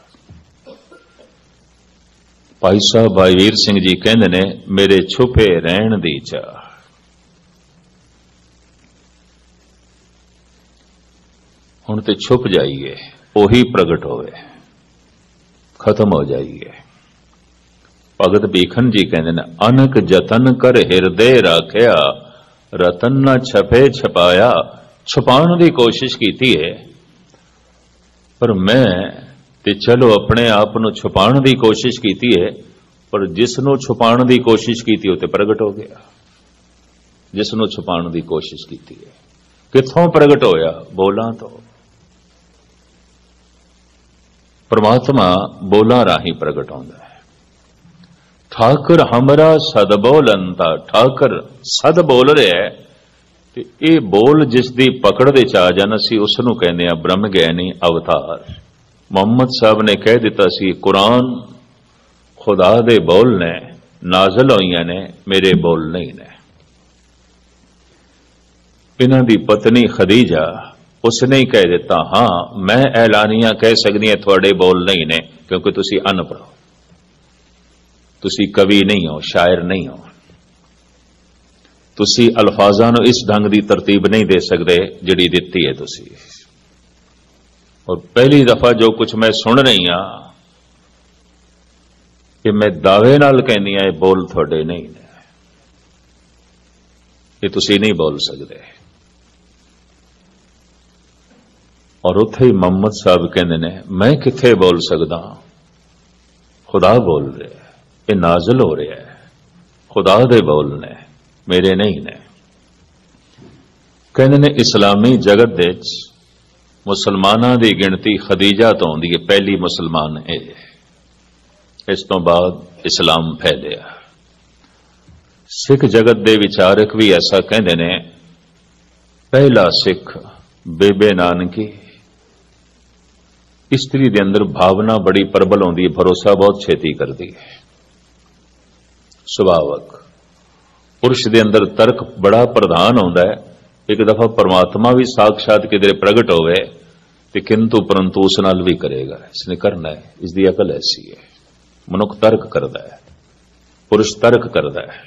भाई साहब भाई वीर सिंह जी कहंदे ने मेरे छुपे रहण दी चाह, हुण ते छुप जाइए, ओही प्रगट होवे, खत्म हो जाइए। भगत भीखन जी कहते ने अनक जतन कर हिरदे राख्या, रतन न छपे छपाया। छुपाने की कोशिश की है, पर मैं ते चलो अपने आप को छुपाने की कोशिश की है, पर जिसनों छुपाने की कोशिश की थी, प्रगट हो गया। जिसनों छुपाने की कोशिश की है, किथों प्रगट होया? बोला तो परमात्मा बोलां राही प्रगट होंदा है। ठाकुर हमरा सद बोलंता, ठाकुर सद बोल रहा है ते ये बोल जिस दी पकड़ दे च आ जाना सी उसनूं कहने आ ब्रह्म ज्ञानी अवतार। मुहम्मद साहब ने कह दिता सी कुरान खुदा दे बोल ने, नाजल होईयां ने, मेरे बोल नहीं ने। इन्हां दी पत्नी खदीजा उसने ही कह दिता, हां मैं ऐलानिया कह सकदी हां तुहाडे बोल नहीं ने, क्योंकि तुसी अनपढ़ हो, तुसी कवि नहीं हो, शायर नहीं हो, तुसी अल्फाजां नूं इस ढंग दी तरतीब नहीं दे सकदे जिहड़ी दित्ती है तुसी। और पहली दफा जो कुछ मैं सुन रही हां कि मैं दावे नाल कहनी हां ये बोल तुहाडे नहीं ने, ये तुसी नहीं बोल सकदे। और उत्थे ही मुहम्मद साहब कहते ने मैं किथे बोल सकदा, खुदा बोल रहा है, ये नाजल हो रहा है, खुदा दे बोल ने, मेरे नहीं ने। कहते ने इस्लामी जगत दे मुसलमानां दी गिणती खदीजा तो आउंदी है, पहली मुसलमान है। इस तो बाद इस्लाम फैलिया। सिख जगत दे विचारक भी ऐसा कहते ने, पहला सिख बेबे नानकी। स्त्री दे अंदर भावना बड़ी प्रबल होंदी है, भरोसा बहुत छेती करती है, सुभावक। पुरुष दे अंदर तर्क बड़ा प्रधान होंदा है। एक दफा परमात्मा भी साक्षात किधरे प्रगट होवे ते किंतु परंतु उस नाल भी करेगा, इसने करना है, इसकी अकल ऐसी है। मनुख तर्क करता है, पुरुष तर्क करता है।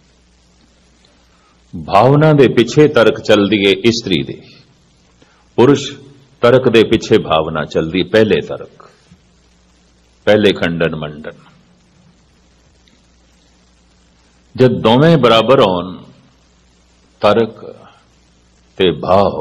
भावना दे पिछे तर्क चलदी है स्त्री दे, पुरुष तर्क दे पिछे भावना चलदी, पहले तर्क, पहले खंडन मंडन। जब दोवें बराबर होन, तर्क ते भाव,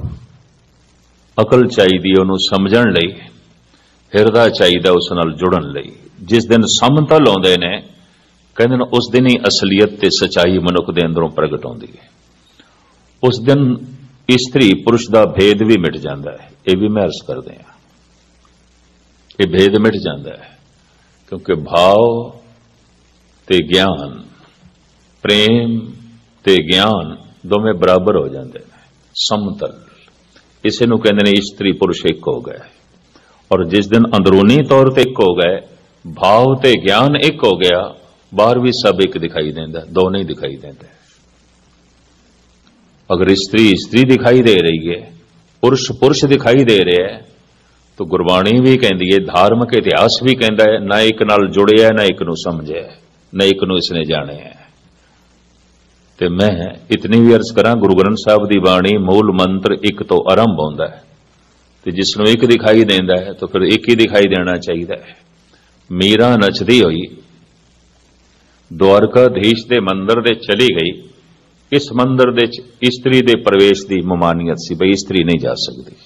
अकल चाहिदी उन्होंने समझण लई, हिरदा चाहिदा उस नाल जुड़न लई। जिस दिन समतल आउंदे ने, कहंदे ने उस दिन ही असलियत ते सच्चाई मनुख दे अंदरों प्रगट होंदी है। उस दिन स्त्री पुरुष का भेद भी मिट जाता है। ये भी मैं अर्ज करते हैं, ये भेद मिट जाता है, क्योंकि भाव ते ज्ञान, प्रेम ते ज्ञान दोवें बराबर हो जाते हैं, समतल। इसे नूं कहंदे ने स्त्री पुरुष एक हो गए। और जिस दिन अंदरूनी तौर पर एक हो गए, भाव ते ज्ञान एक हो गया, बाहर भी सब एक दिखाई देता, दो नहीं दिखाई देते। अगर स्त्री स्त्री दिखाई दे रही है, पुरुष पुरुष दिखाई दे रहे हैं, तो गुरबाणी भी कहती है, धार्मिक इतिहास भी कहता है, ना एक नाल जुड़े है, ना एक नूं समझे, ना एक नूं इसने जाने है। ते मैं इतनी भी अर्ज करा, गुरु ग्रंथ साहब की बाणी मूल मंत्र एक तो आरंभ होता है, तो जिसनों एक दिखाई देता है तो फिर एक ही दिखाई देना चाहिए। मीरा नचदी हुई द्वारकाधीश दे मंदिर दे चली गई। इस मंदिर दे स्त्री दे प्रवेश की ममानियत सी, बई स्त्री नहीं जा सकती,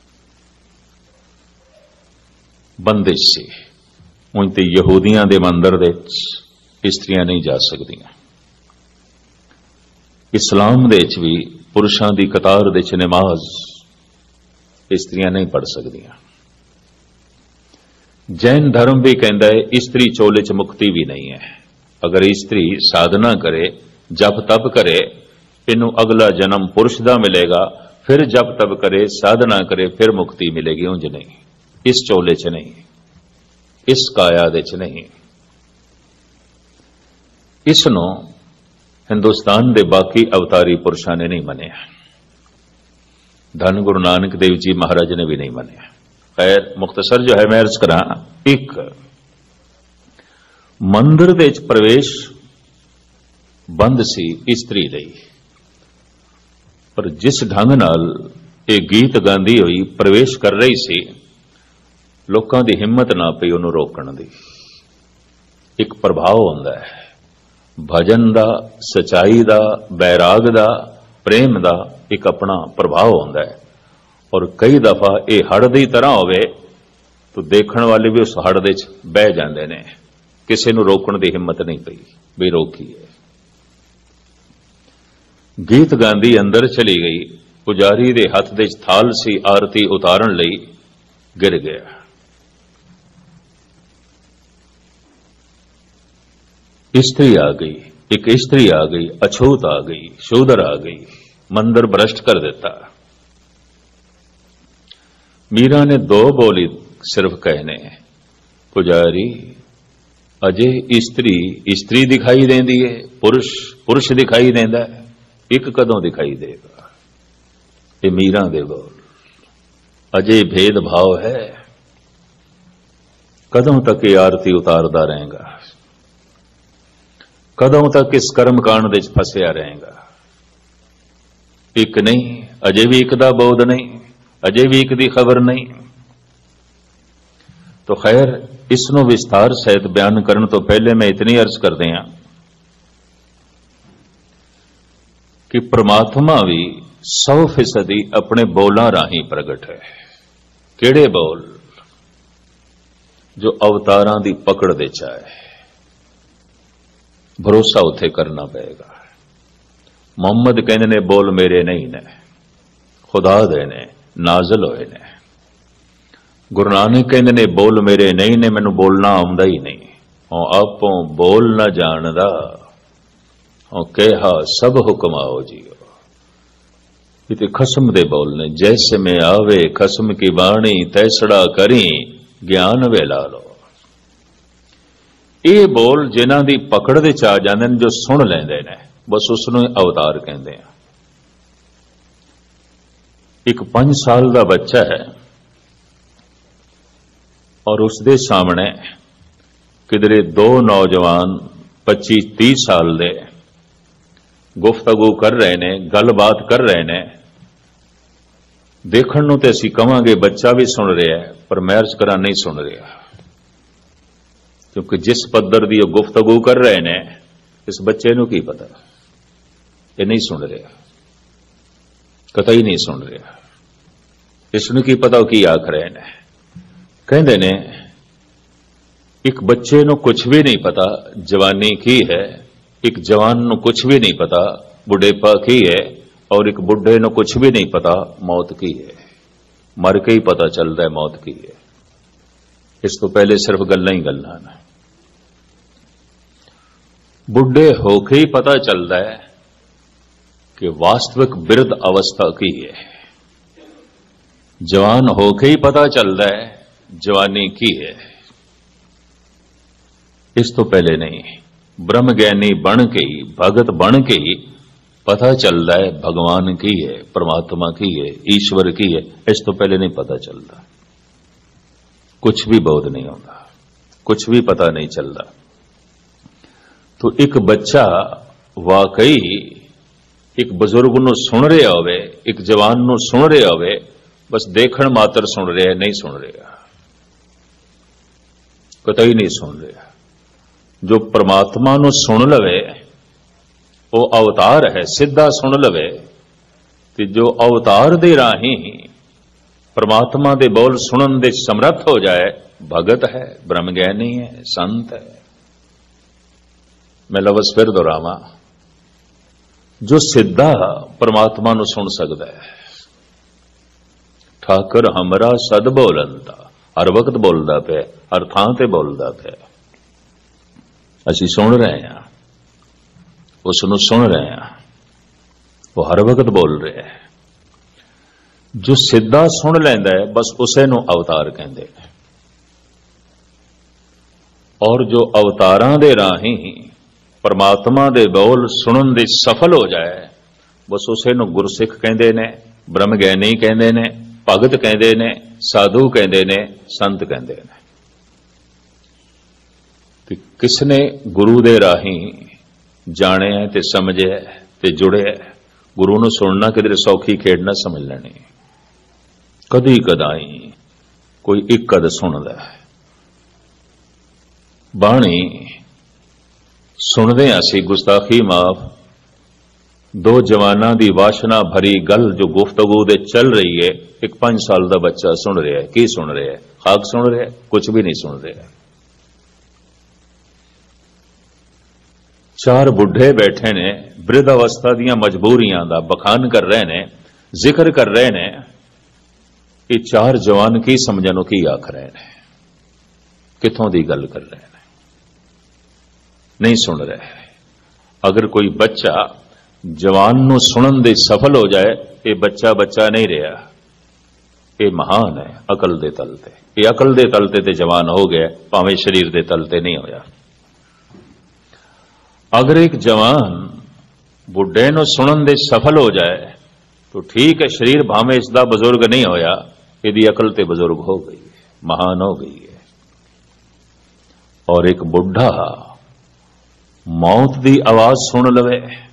बंदिश सी। उंज ते यहूदियां दे मंदिर दे स्त्रियां नहीं जा सकदियां। इस्लाम दे भी पुरुषां दी कतार दे नमाज स्त्रियां नहीं पढ़ सकदियां। जैन धर्म भी कहता है स्त्री चोले च मुक्ति भी नहीं है। अगर स्त्री साधना करे, जप तप करे, इनू अगला जन्म पुरुष दा मिलेगा, फिर जप तप करे, साधना करे, फिर मुक्ति मिलेगी। उंज नहीं, इस चोले च नहीं, इस काया दे च नहीं। इसनों हिंदुस्तान दे बाकी अवतारी पुरुषों ने नहीं मनिया, धन गुरु नानक देव जी महाराज ने भी नहीं मनिया। खैर मुख्तसर जो है मैं अर्ज करा, एक मंदिर दे प्रवेश बंद सी स्त्री लई, पर जिस ढंग नाल ये गीत गांदी हुई प्रवेश कर रही सी, लोकां दी हिम्मत ना पई उन्होंने रोकण दी। एक प्रभाव हुंदा है भजन दा, सच्चाई दा, बैराग दा, प्रेम दा एक अपना प्रभाव होता है। और कई दफा ये हड़ की तरह होवे तो देखने वाले भी उस हड़ दे बह जाते हैं, किसी को रोकने की हिम्मत नहीं पई भी रोकीए। गीत गांधी अंदर चली गई, पुजारी दे हथ दे थाल सी आरती उतारन लई गिर गया। स्त्री आ गई, एक स्त्री आ गई, अछूत आ गई, शूदर आ गई, मंदिर भ्रष्ट कर देता। मीरा ने दो बोली सिर्फ कहने, पुजारी अजे स्त्री स्त्री दिखाई देंदी है, पुरुष पुरुष दिखाई देंदा है, एक कदों दिखाई देगा। ये मीरा दे बोल, अजे भेदभाव है, कदों तक ये आरती उतारदा रहेगा, कदों तक इस कर्म कांड दे फसिया रहेगा। एक नहीं, अजे भी एक दा बोध नहीं, अजे भी एक दी खबर नहीं। तो खैर इसनों विस्तार सहित बयान करने तो पहले मैं इतनी अर्ज कर दिया कि परमात्मा भी 100% अपने बोलां राही प्रगट है। किहड़े बोल? जो अवतारां दी पकड़ दे चाहे, भरोसा उत्थे करना पएगा। मोहम्मद कहंदे ने बोल मेरे नहीं ने, खुदा दे ने, नाज़िल होए ने। गुरु नानक कहंदे ने बोल मेरे नहीं ने, मैनू बोलना आउंदा ही नहीं, औ आपों बोल न जानदा, औ कहा सब हुक्म आओ जियो। ये खसम दे बोल ने, जैसे में आवे खसम की बाणी, तैसड़ा करी ज्ञान वेला लो। ये बोल जिन्हां दी पकड़ दे च आ जांदे ने, जो सुन लैंदे ने, बस उसनूं अवतार कहंदे आ। एक 5 साल का बच्चा है और उसके सामने किधरे दो नौजवान 25-30 साल दे गुफ्तगू कर रहे ने, गलबात कर रहे ने। देखण नूं ते असीं कहांगे बच्चा भी सुन रहा है, पर मैं अर्ज करा नहीं सुन रहा, क्योंकि जिस पद्धर दी गुफ्तगू कर रहे ने, इस बच्चे नूं की पता, ये नहीं सुन रहा, कतई नहीं सुन रहा। इसनूं की पता की आख रहे ने। कहंदे ने एक बच्चे नूं कुछ भी नहीं पता जवानी की है, एक जवान नूं कुछ भी नहीं पता बुढ़ेपा की है, और एक बुढ़े नूं कुछ भी नहीं पता मौत की है। मर के ही पता चलता है मौत की है। इस तो पहले सिर्फ गल्लां ही गल्लां ने। बुढ़े होके ही पता चलता है कि वास्तविक बिरध अवस्था की है। जवान होके ही पता चलता है जवानी की है। इस तो पहले नहीं। ब्रह्म ज्ञानी बन के ही, भगत बन के ही पता चलता है भगवान की है, परमात्मा की है, ईश्वर की है। इस तो पहले नहीं पता चलता, कुछ भी बोध नहीं होता, कुछ भी पता नहीं चलता। तो एक बच्चा वाकई एक बुजुर्ग नूं सुन रहा होवे, एक जवान नूं सुन रहा होवे, बस देखण मात्र सुन रहा है, नहीं सुन रहा, कतई नहीं सुन रहा। जो परमात्मा नूं सुन लवे वो अवतार है, सीधा सुन लवे। ते जो अवतार दे राही परमात्मा दे बोल सुनन दे समर्थ हो जाए, भगत है, ब्रह्मज्ञानी है, संत है। मैं लफ्ज़ फिर दोहरावां, जो सीधा परमात्मा नूं सुन सकता है। ठाकर हमरा सद बोलंदा, हर वक्त बोलदा पे, हर थां ते बोलदा पे। असीं सुन रहे हैं, उसनूं सुन रहे हैं, वो हर वक्त बोल रहे हैं। जो सीधा सुन लैंदा है, बस उसे नूं अवतार कहंदे ने। और जो अवतारां दे राही परमात्मा दे बोल सुनन दे सफल हो जाए, बस उसे नूं गुरसिख कहंदे ने, ब्रह्मज्ञानी कहंदे ने, भगत कहंदे ने, साधु कहंदे ने, संत कहंदे ने। कि किसने गुरु दे राही जाने है ते समझे है ते जुड़े है। गुरु नूं सुनना किधरे सौखी खेड ना समझ लेनी। कदी कदाई कोई एक कद सुनदा है। बाणी सुनदे असीं गुस्ताखी माफ, दो जवानां दी वाशना भरी गल जो गुफ्तगू दे चल रही है, एक 5 साल दा बच्चा सुन रहा है। की सुन रहा है? खाक सुन रहा है, कुछ भी नहीं सुन रहा। 4 बुढ़े बैठे ने, वृद्ध अवस्था दियां मजबूरियां दा बखान कर रहे ने, जिक्र कर रहे ने। ये 4 जवान की समझनो की आख रहे ने, किथों दी गल कर रहे ने। नहीं सुन रहे। अगर कोई बच्चा जवान नूं सुनन दे सफल हो जाए, ये बच्चा बच्चा नहीं रहा, ये महान है अकल दे तल ते। ये अकल दे तल ते जवान हो गया, भावें शरीर दे तल ते नहीं होया। अगर एक जवान बुढ़े नूं सुनन दे सफल हो जाए तो ठीक है, शरीर भावें इसदा बुजुर्ग नहीं होया, यदि अकल ते बुजुर्ग हो गई, महान हो गई है। और एक बुढ़ा मौत दी आवाज सुन लवे,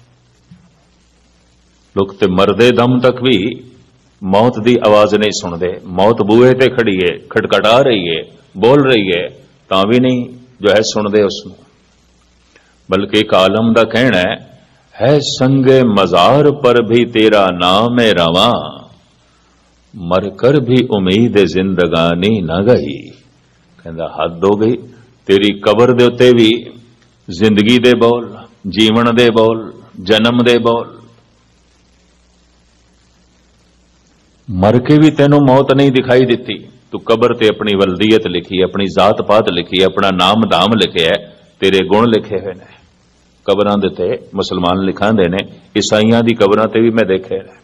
लोग ते मरदे दम तक भी मौत दी आवाज नहीं सुनते। मौत बूहे ते खड़ी है, खटखटा रही है, बोल रही है, तां भी नहीं जो है सुनते उसनूं। बल्कि एक आलम दा कहना है संगे मजार पर भी तेरा नाम है रवा, मरकर भी उम्मीद जिंदगानी न गई। कहंदा हद हो गई, तेरी कबर दे उत्ते भी जिंदगी दे बोल, जीवन दे बोल, जन्म दे बोल। मर के भी तेनों मौत नहीं दिखाई देती। तू कबर ते अपनी वल्दियत लिखी, अपनी जात पात लिखी, अपना नाम धाम लिखे है, तेरे गुण लिखे हुए ने। कबरां दे ते मुसलमान लिखांदे ने, ईसाइयां दी कबरां ते भी मैं देखे ने।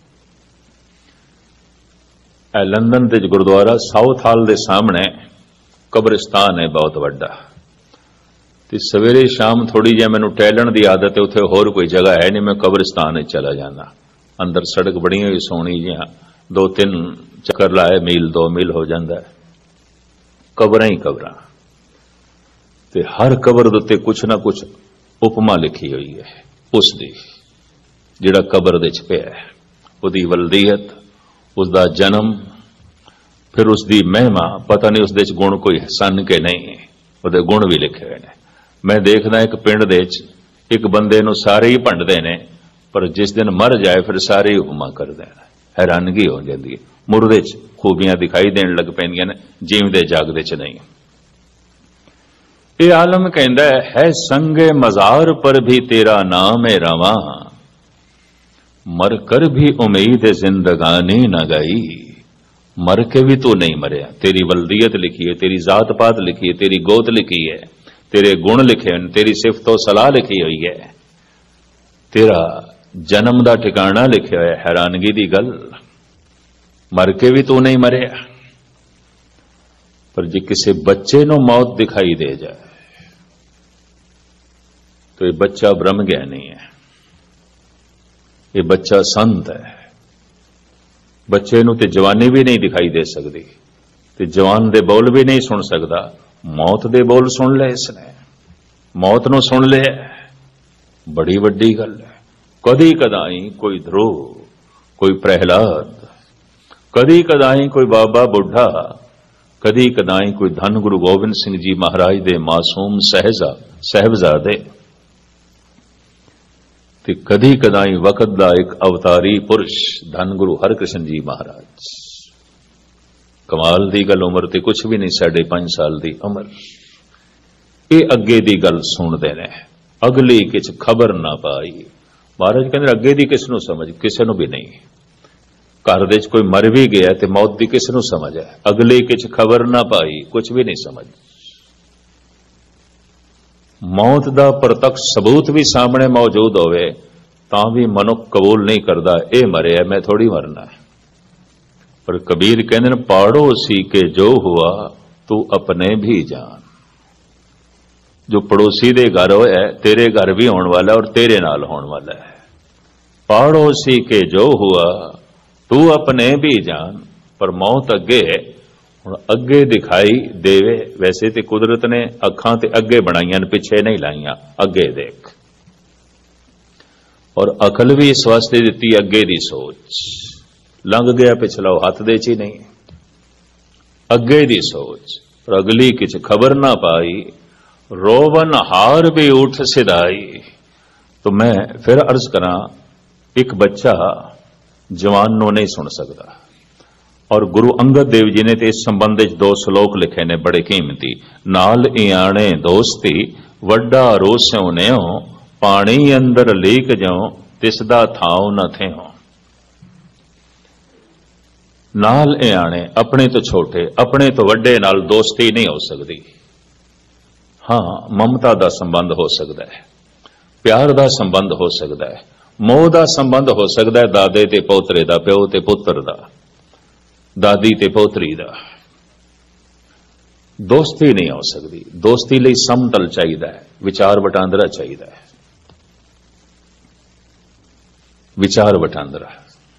लंदन ते गुरुद्वारा साउथ हाल दे सामने कब्रिस्तान है बहुत वड्डा, ते सवेरे शाम थोड़ी जी मैनू टहलन की आदत है, उत्थे होर कोई जगह है नहीं, मैं कब्रिस्तान चला जाना। अंदर सड़क बनी हुई सोहनी जी, 2-3 चक्कर लाए, मील 2 मील हो जाता है। कबरां ही कबरां, ते हर कबर दे उत्ते कुछ ना कुछ उपमा लिखी हुई है उसदी, जिहड़ा कबर दे च पिया है, उसदी वल्दियत, उसदा जन्म, फिर उसदी महिमा। पता नहीं उसदे च गुण कोई सन के नहीं, उसदे गुण भी लिखे हुए ने। मैं देखदा एक पिंड दे च एक बंदे नूं सारे ही भंडदे ने, पर जिस दिन मर जाए फिर सारे ही उपमा करदे ने। हैरानगी हो जाती है, मुर्दे च खूबियां दिखाई देन लग पैंदियां ने, जीवदे जागदे च नहीं। ये आलम कहंदा है संगे मजार पर भी तेरा नाम है रवा, मर कर भी उम्मीद जिंदगानी न गई। मर के भी तू नहीं मरया, तेरी वल्दियत लिखी है, तेरी जात पात लिखी है, तेरी गोत लिखी है, तेरे गुण लिखे हैं, तेरी सिफतो सलाह लिखी हुई है, तेरा जन्म दा ठिकाना लिखे हुआ है। हैरानगी दी गल, मर के भी तू नहीं मरया। पर जे किसी बच्चे नूं मौत दिखाई दे जाए तो ये बच्चा ब्रह्म ज्ञानी है, ये बच्चा संत है। बच्चे नूं ते जवानी भी नहीं दिखाई दे सकती, ते जवान दे बोल भी नहीं सुन सकता। मौत दे बोल सुन ले इसने, मौत नूं सुन ले, बड़ी वड्डी गल है। कदी कदाई कोई ध्रुव, कोई प्रहलाद, कदी कदाई कोई बाबा बुढ़ा, कदी कदाई कोई धन गुरु गोबिंद सिंह जी महाराज दे मासूम साहिबजादे, ते कदी कदाई वक्त दा एक अवतारी पुरुष धन गुरु हरकृष्ण जी महाराज। कमाल दी गल, उम्र ते कुछ भी नहीं, 5.5 साल दी उम्र। ये अगे दी गल सुनते ने, अगली किछ खबर ना पाई। महाराज कहते अगे दी किस नूं समझ, किसी नूं भी नहीं। घर दे कोई मर भी गया तो मौत दी किस नूं समझ है, अगली किछ खबर ना पाई, कुछ भी नहीं समझ। मौत दा प्रत्यक्ष सबूत भी सामने मौजूद होवे तां भी मनुख कबूल नहीं करता, ये मरे मैं थोड़ी मरना है। पर कबीर कहते पड़ोसी के जो हुआ तू अपने भी जान। जो पड़ोसी दे घर होया तेरे घर भी होने वाला और तेरे नाल होने वाला है। पड़ोसी के जो हुआ तू अपने भी जान। पर मौत अगे हुण अगे दिखाई देवे। वैसे तो कुदरत ने अखां ते अगे बनाईयां, पिछे नहीं लाइया, अगे देख। और अकल भी इस वास्ते दिती अगे दी सोच। लंघ गया पिछला हाथ दे च नहीं, अगे दी सोच। पर अगली किछ खबर ना पाई, रोवन हार भी उठ सिधाई। तो मैं फिर अर्ज करा, एक बच्चा जवान नो नहीं सुन सकता। और गुरु अंगद देव जी ने तो इस संबंध 2 श्लोक लिखे ने बड़े कीमती। नाल इयाणे दोस्ती वड्डा रोस्यों ने हो, पानी अंदर लीक जाओ तिसदा थाव न थे हो। नाल इयाणे अपने तो छोटे अपने तो वड्डे नाल दोस्ती नहीं हो सकती। हाँ, ममता का संबंध हो सकता है, प्यार का संबंध हो सकता है, मोह का संबंध हो सकता है, दादे ते पोतरे का, प्यो ते पुत्र का, दादी ते पोतरी का। दोस्ती नहीं हो सकती। दोस्ती लिए समतल चाहिए, विचार वटांदरा चाहिए, विचार वटांदरा।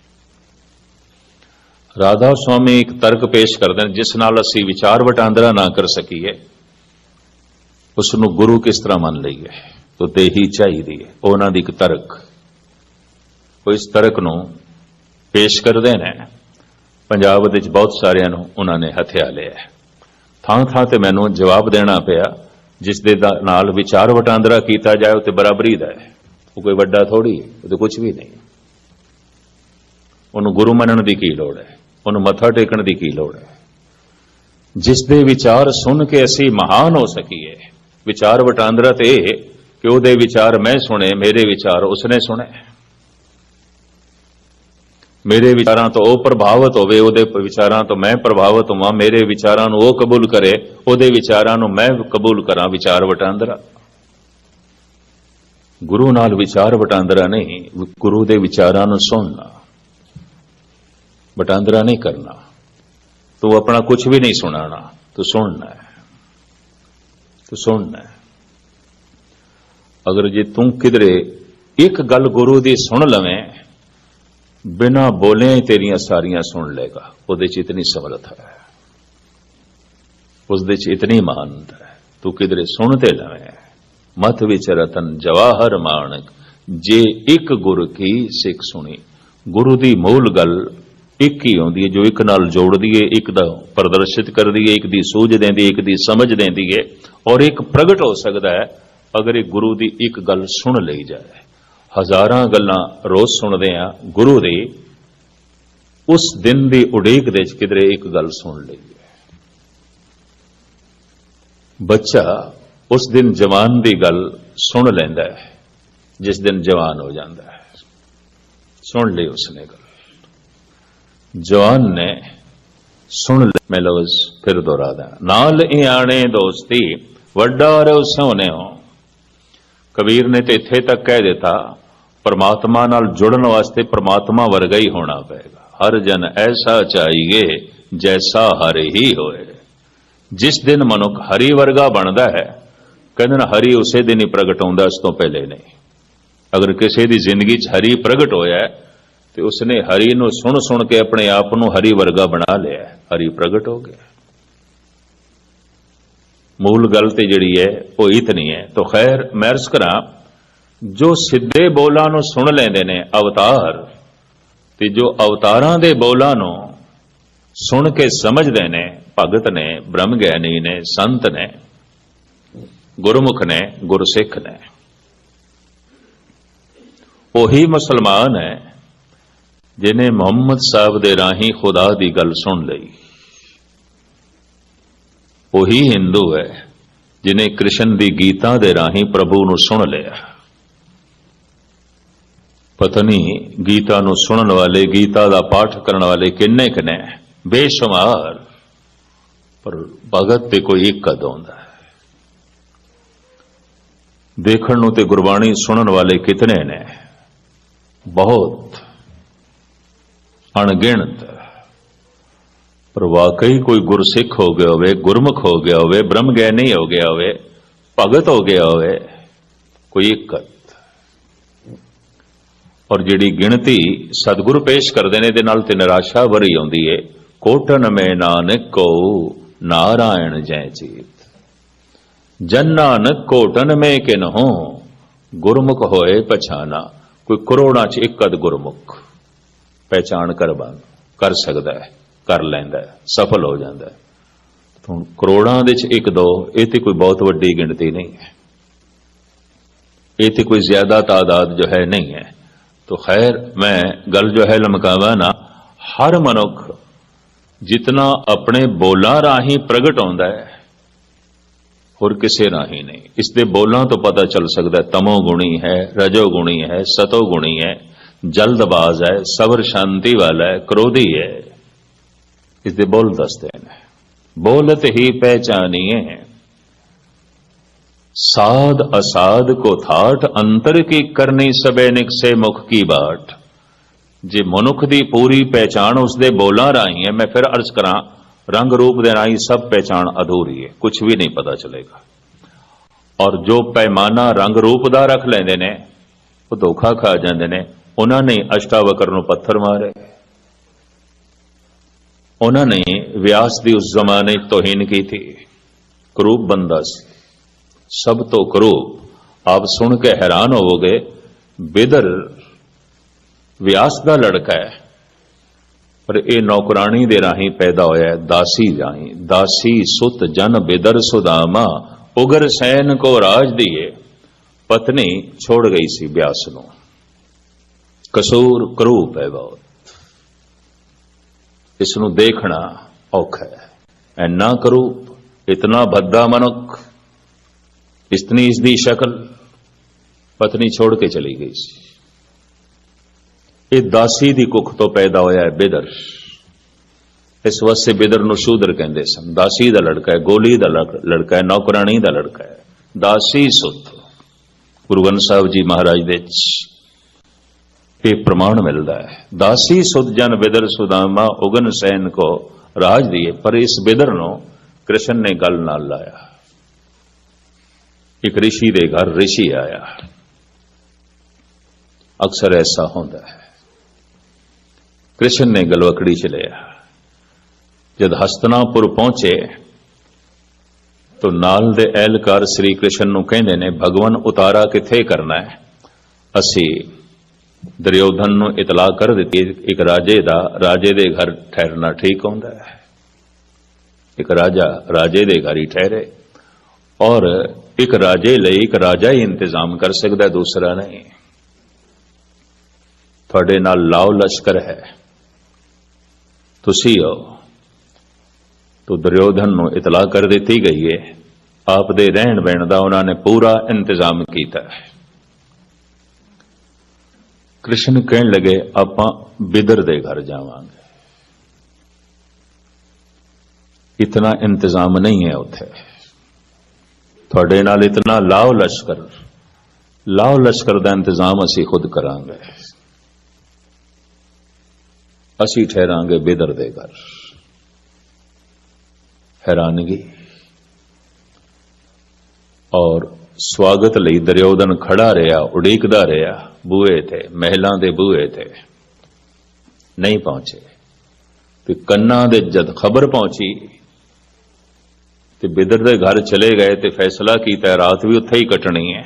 राधा स्वामी एक तर्क पेश करते हैं, जिस नाल असी विचार वटांदरा ना कर सकीए उसनू गुरु किस तरह मान लीए। तो देही चाहिए, उन्होंने एक तर्क, वो इस तर्क नू पेश करते हैं। पंजाब विच बहुत सारिਆਂ ਨੂੰ ਉਹਨਾਂ ने हथिया लिया, थां थां ते मैनू जवाब देना पिया। जिस दे नाल विचार वटांदरा किया जाए तो बराबरी का है, वो कोई वड्डा थोड़ी है, वो तो कुछ भी नहीं। उन्होंने गुरु मनण की की लोड़ है, उन्होंने मत्था टेकण की की लोड़ है। जिस दे विचार सुन के असी महान हो सकीए। विचार वटांदरा तो यह कि उहदे विचार मैं सुने, मेरे विचार उसने सुने, मेरे विचारां तो वह प्रभावित होवे, उहदे विचारां तो मैं प्रभावित होवां, मेरे विचारां नूं वह कबूल करे, उहदे विचारां नूं मैं कबूल करां। विचार वटांदरा गुरु नाल विचार वटांदरा नहीं, गुरु दे विचारां नूं सुनना, वटांदरा नहीं करना। तो अपना कुछ भी नहीं सुनाना, तो सुनना है, तो सुनना है। अगर जे तू किधरे एक गल गुरु दी सुन लवें, बिना बोले ही तेरियां सारियां सुन लेगा, उहदे च इतनी समर्थ है, उसदे च इतनी महानता है। तू किधरे सुनते लवें, मत विचरतन जवाहर माणक, जे एक गुर की सिख सुनी। गुरु दी मूल गल एक ही होंदी है, जो एक नाल जोड़दी है, एक दा प्रदर्शित करदी है, एक दी सूझ देंदी, एक दी समझ देंदी है, और एक प्रगट हो सकता है अगर एक गुरु दी एक गल सुन ली जाए। हजारां गल्लां रोज सुनदे आ गुरु दी, उस दिन दी उड़ीक दे किधरे एक गल सुन ली है। बच्चा उस दिन जवान दी गल सुन लैंदा है, जिस दिन जवान हो जाता है। सुन ली उसने गल, जवान ने सुन ले। मैं लफ्ज फिर दोहरा दा, नाल इयाणे दोस्ती वड्डा रो सोने हो। कबीर ने तो इत्थे तक कह दिता, परमात्मा नाल जुड़न वास्ते परमात्मा वर्गा ही होना पएगा। हर जन ऐसा चाहिए जैसा हरि ही होए। जिस दिन मनुख हरि वर्गा बनता है, कहते हरि उसे दिन ही प्रगट होंदा, उस तो पहले नहीं। अगर किसी की जिंदगी च हरि प्रगट होया तो उसने हरि नूं सुन सुन के अपने आप नूं हरि वर्गा बना लिया, हरि प्रगट हो गया। मूल गल ते जिहड़ी है वो इतनी है। तो खैर मैं अर्ज करा, जो सिद्धे बोलां नूं सुन लैंदे ने अवतार, ते जो अवतारां दे बोलां नूं सुन के समझदे ने, भगत ने, ब्रह्म ज्ञानी ने, संत ने, गुरमुख ने, गुरसिख ने, वही मुसलमान है जिन्हें मुहम्मद साहब दे राही खुदा दी गल सुन लई। वही हिंदू है जिन्हें कृष्ण दी गीता दे राही प्रभु नूं सुन लिया। पता नहीं गीता नूं सुनन वाले, गीता दा पाठ करने वाले किन्ने किने, बेशुमार, पर भगत ते कोई एक कद होंदा है। देखण नूं ते गुरबाणी सुनन वाले कितने ने, बहुत अणगिणत, पर वाकई कोई गुरसिख हो गया होवे, गुरमुख हो गया होवे, ब्रह्म ज्ञानी हो गया होवे, भगत हो गया होवे, कोई इक्कत। और जिहड़ी गिणती सतगुरु पेश करदे ने, इहदे नाल ते निराशा भरी आउंदी है। कोटन में नानक को नारायण जय चीत, जन नानक कोटन में किन्हो गुरमुख होए पछाना। कोई करोड़ां च इक्कत गुरमुख पहचान कर सकता है, कर लैंदा है, सफल हो जाता है। तो करोड़ां दे च एक दो, ये तो कोई बहुत वड्डी गिणती नहीं है, ये तो कोई ज्यादा तादाद जो है नहीं है। तो खैर मैं गल जो है लमकावा ना, हर मनुख जितना अपने बोलां राही प्रगट होंदा है, और किसी राही नहीं। इसके बोलां तो पता चल सकता है तमोगुणी है, रजोगुणी है, सतोगुणी है, जल्दबाज है, सबर शांति वाला है, क्रोधी है। इसके बोल दसते हैं, बोलत ही पहचानिए साध असाध को थाट अंतर की करनी सबे निकसे मुख की बाट। जे मनुख दी पूरी पहचान उसके बोलों राही है, मैं फिर अर्ज करा रंग रूप दे राही सब पहचान अधूरी है, कुछ भी नहीं पता चलेगा। और जो पैमाना रंग रूप दा रख लेंदे ने वो धोखा खा जाते ने। उन्होंने अष्टावकर नूं पत्थर मारे, उन्होंने व्यास की उस जमाने तोहीन की थी। करूप बंदा सी, सब तो करूप। आप सुन के हैरान होवोगे, बिदर व्यास का लड़का है, पर यह नौकरानी दे राही पैदा होया है, दासी राही। दासी सुत जन बिदर सुदामा, उगर सैन को राज दिए। पत्नी छोड़ गई सी व्यास नूं। कसूर करूप है बहुत, इसनूं देखना औखा है। ऐना करूप, इतना भद्दा मनुख, इतनी इसकी शक्ल, पत्नी छोड़ के चली गई सी। ये दासी दी कुख तो पैदा होया है बिदर। इस वास्ते बिदर नूं शूदर कहंदे सन। दासी दा लड़का है, गोली दा लड़का है, नौकरानी दा लड़का है, दासी सुत। गुरु ग्रंथ साहिब जी महाराज दे ये प्रमाण मिलता है। दासी सुत जन बिदर सुदामा, उगन सैन को राज दिए। पर इस बिदर नूं कृष्ण ने गल नाल लाया। एक ऋषि दे घर ऋषि आया। अक्सर ऐसा होता है। कृष्ण ने गलवकड़ी च लिया। जब हस्तिनापुर पहुंचे तो नाल दे एहलकार श्री कृष्ण नूं कहंदे ने, भगवान उतारा किथे करना है। असी दुर्योधन नूं इतला कर दी, एक राजे दे घर ठहरना ठीक होंदा है। एक राजे दे घर ही ठहरे, और एक राजे लई एक राजा ही इंतजाम कर सकता है, दूसरा नहीं। थोड़े नाल लाओ लश्कर है, तुसी हो। तो दुर्योधन नूं इतला कर दी गई है। आप दे रहन बहन दा उन्होंने पूरा इंतजाम किया है। कृष्ण कहन लगे, आपां बिदर दे घर जावांगे। इतना इंतजाम नहीं है उथे, थोड़े नाल इतना लाओ लश्कर दा इंतजाम असी खुद करांगे। असी ठहरांगे बिदर दे घर। हैरानगी और स्वागत लई दुर्योधन खड़ा रहा, उड़ीकदा रहा। बूहे थे, महलों के बूहे थे, नहीं पहुंचे। तो कन्ना दे जद खबर पहुंची तो बिदर दे घर चले गए। तो फैसला किया रात भी उत्थे ही कटनी है।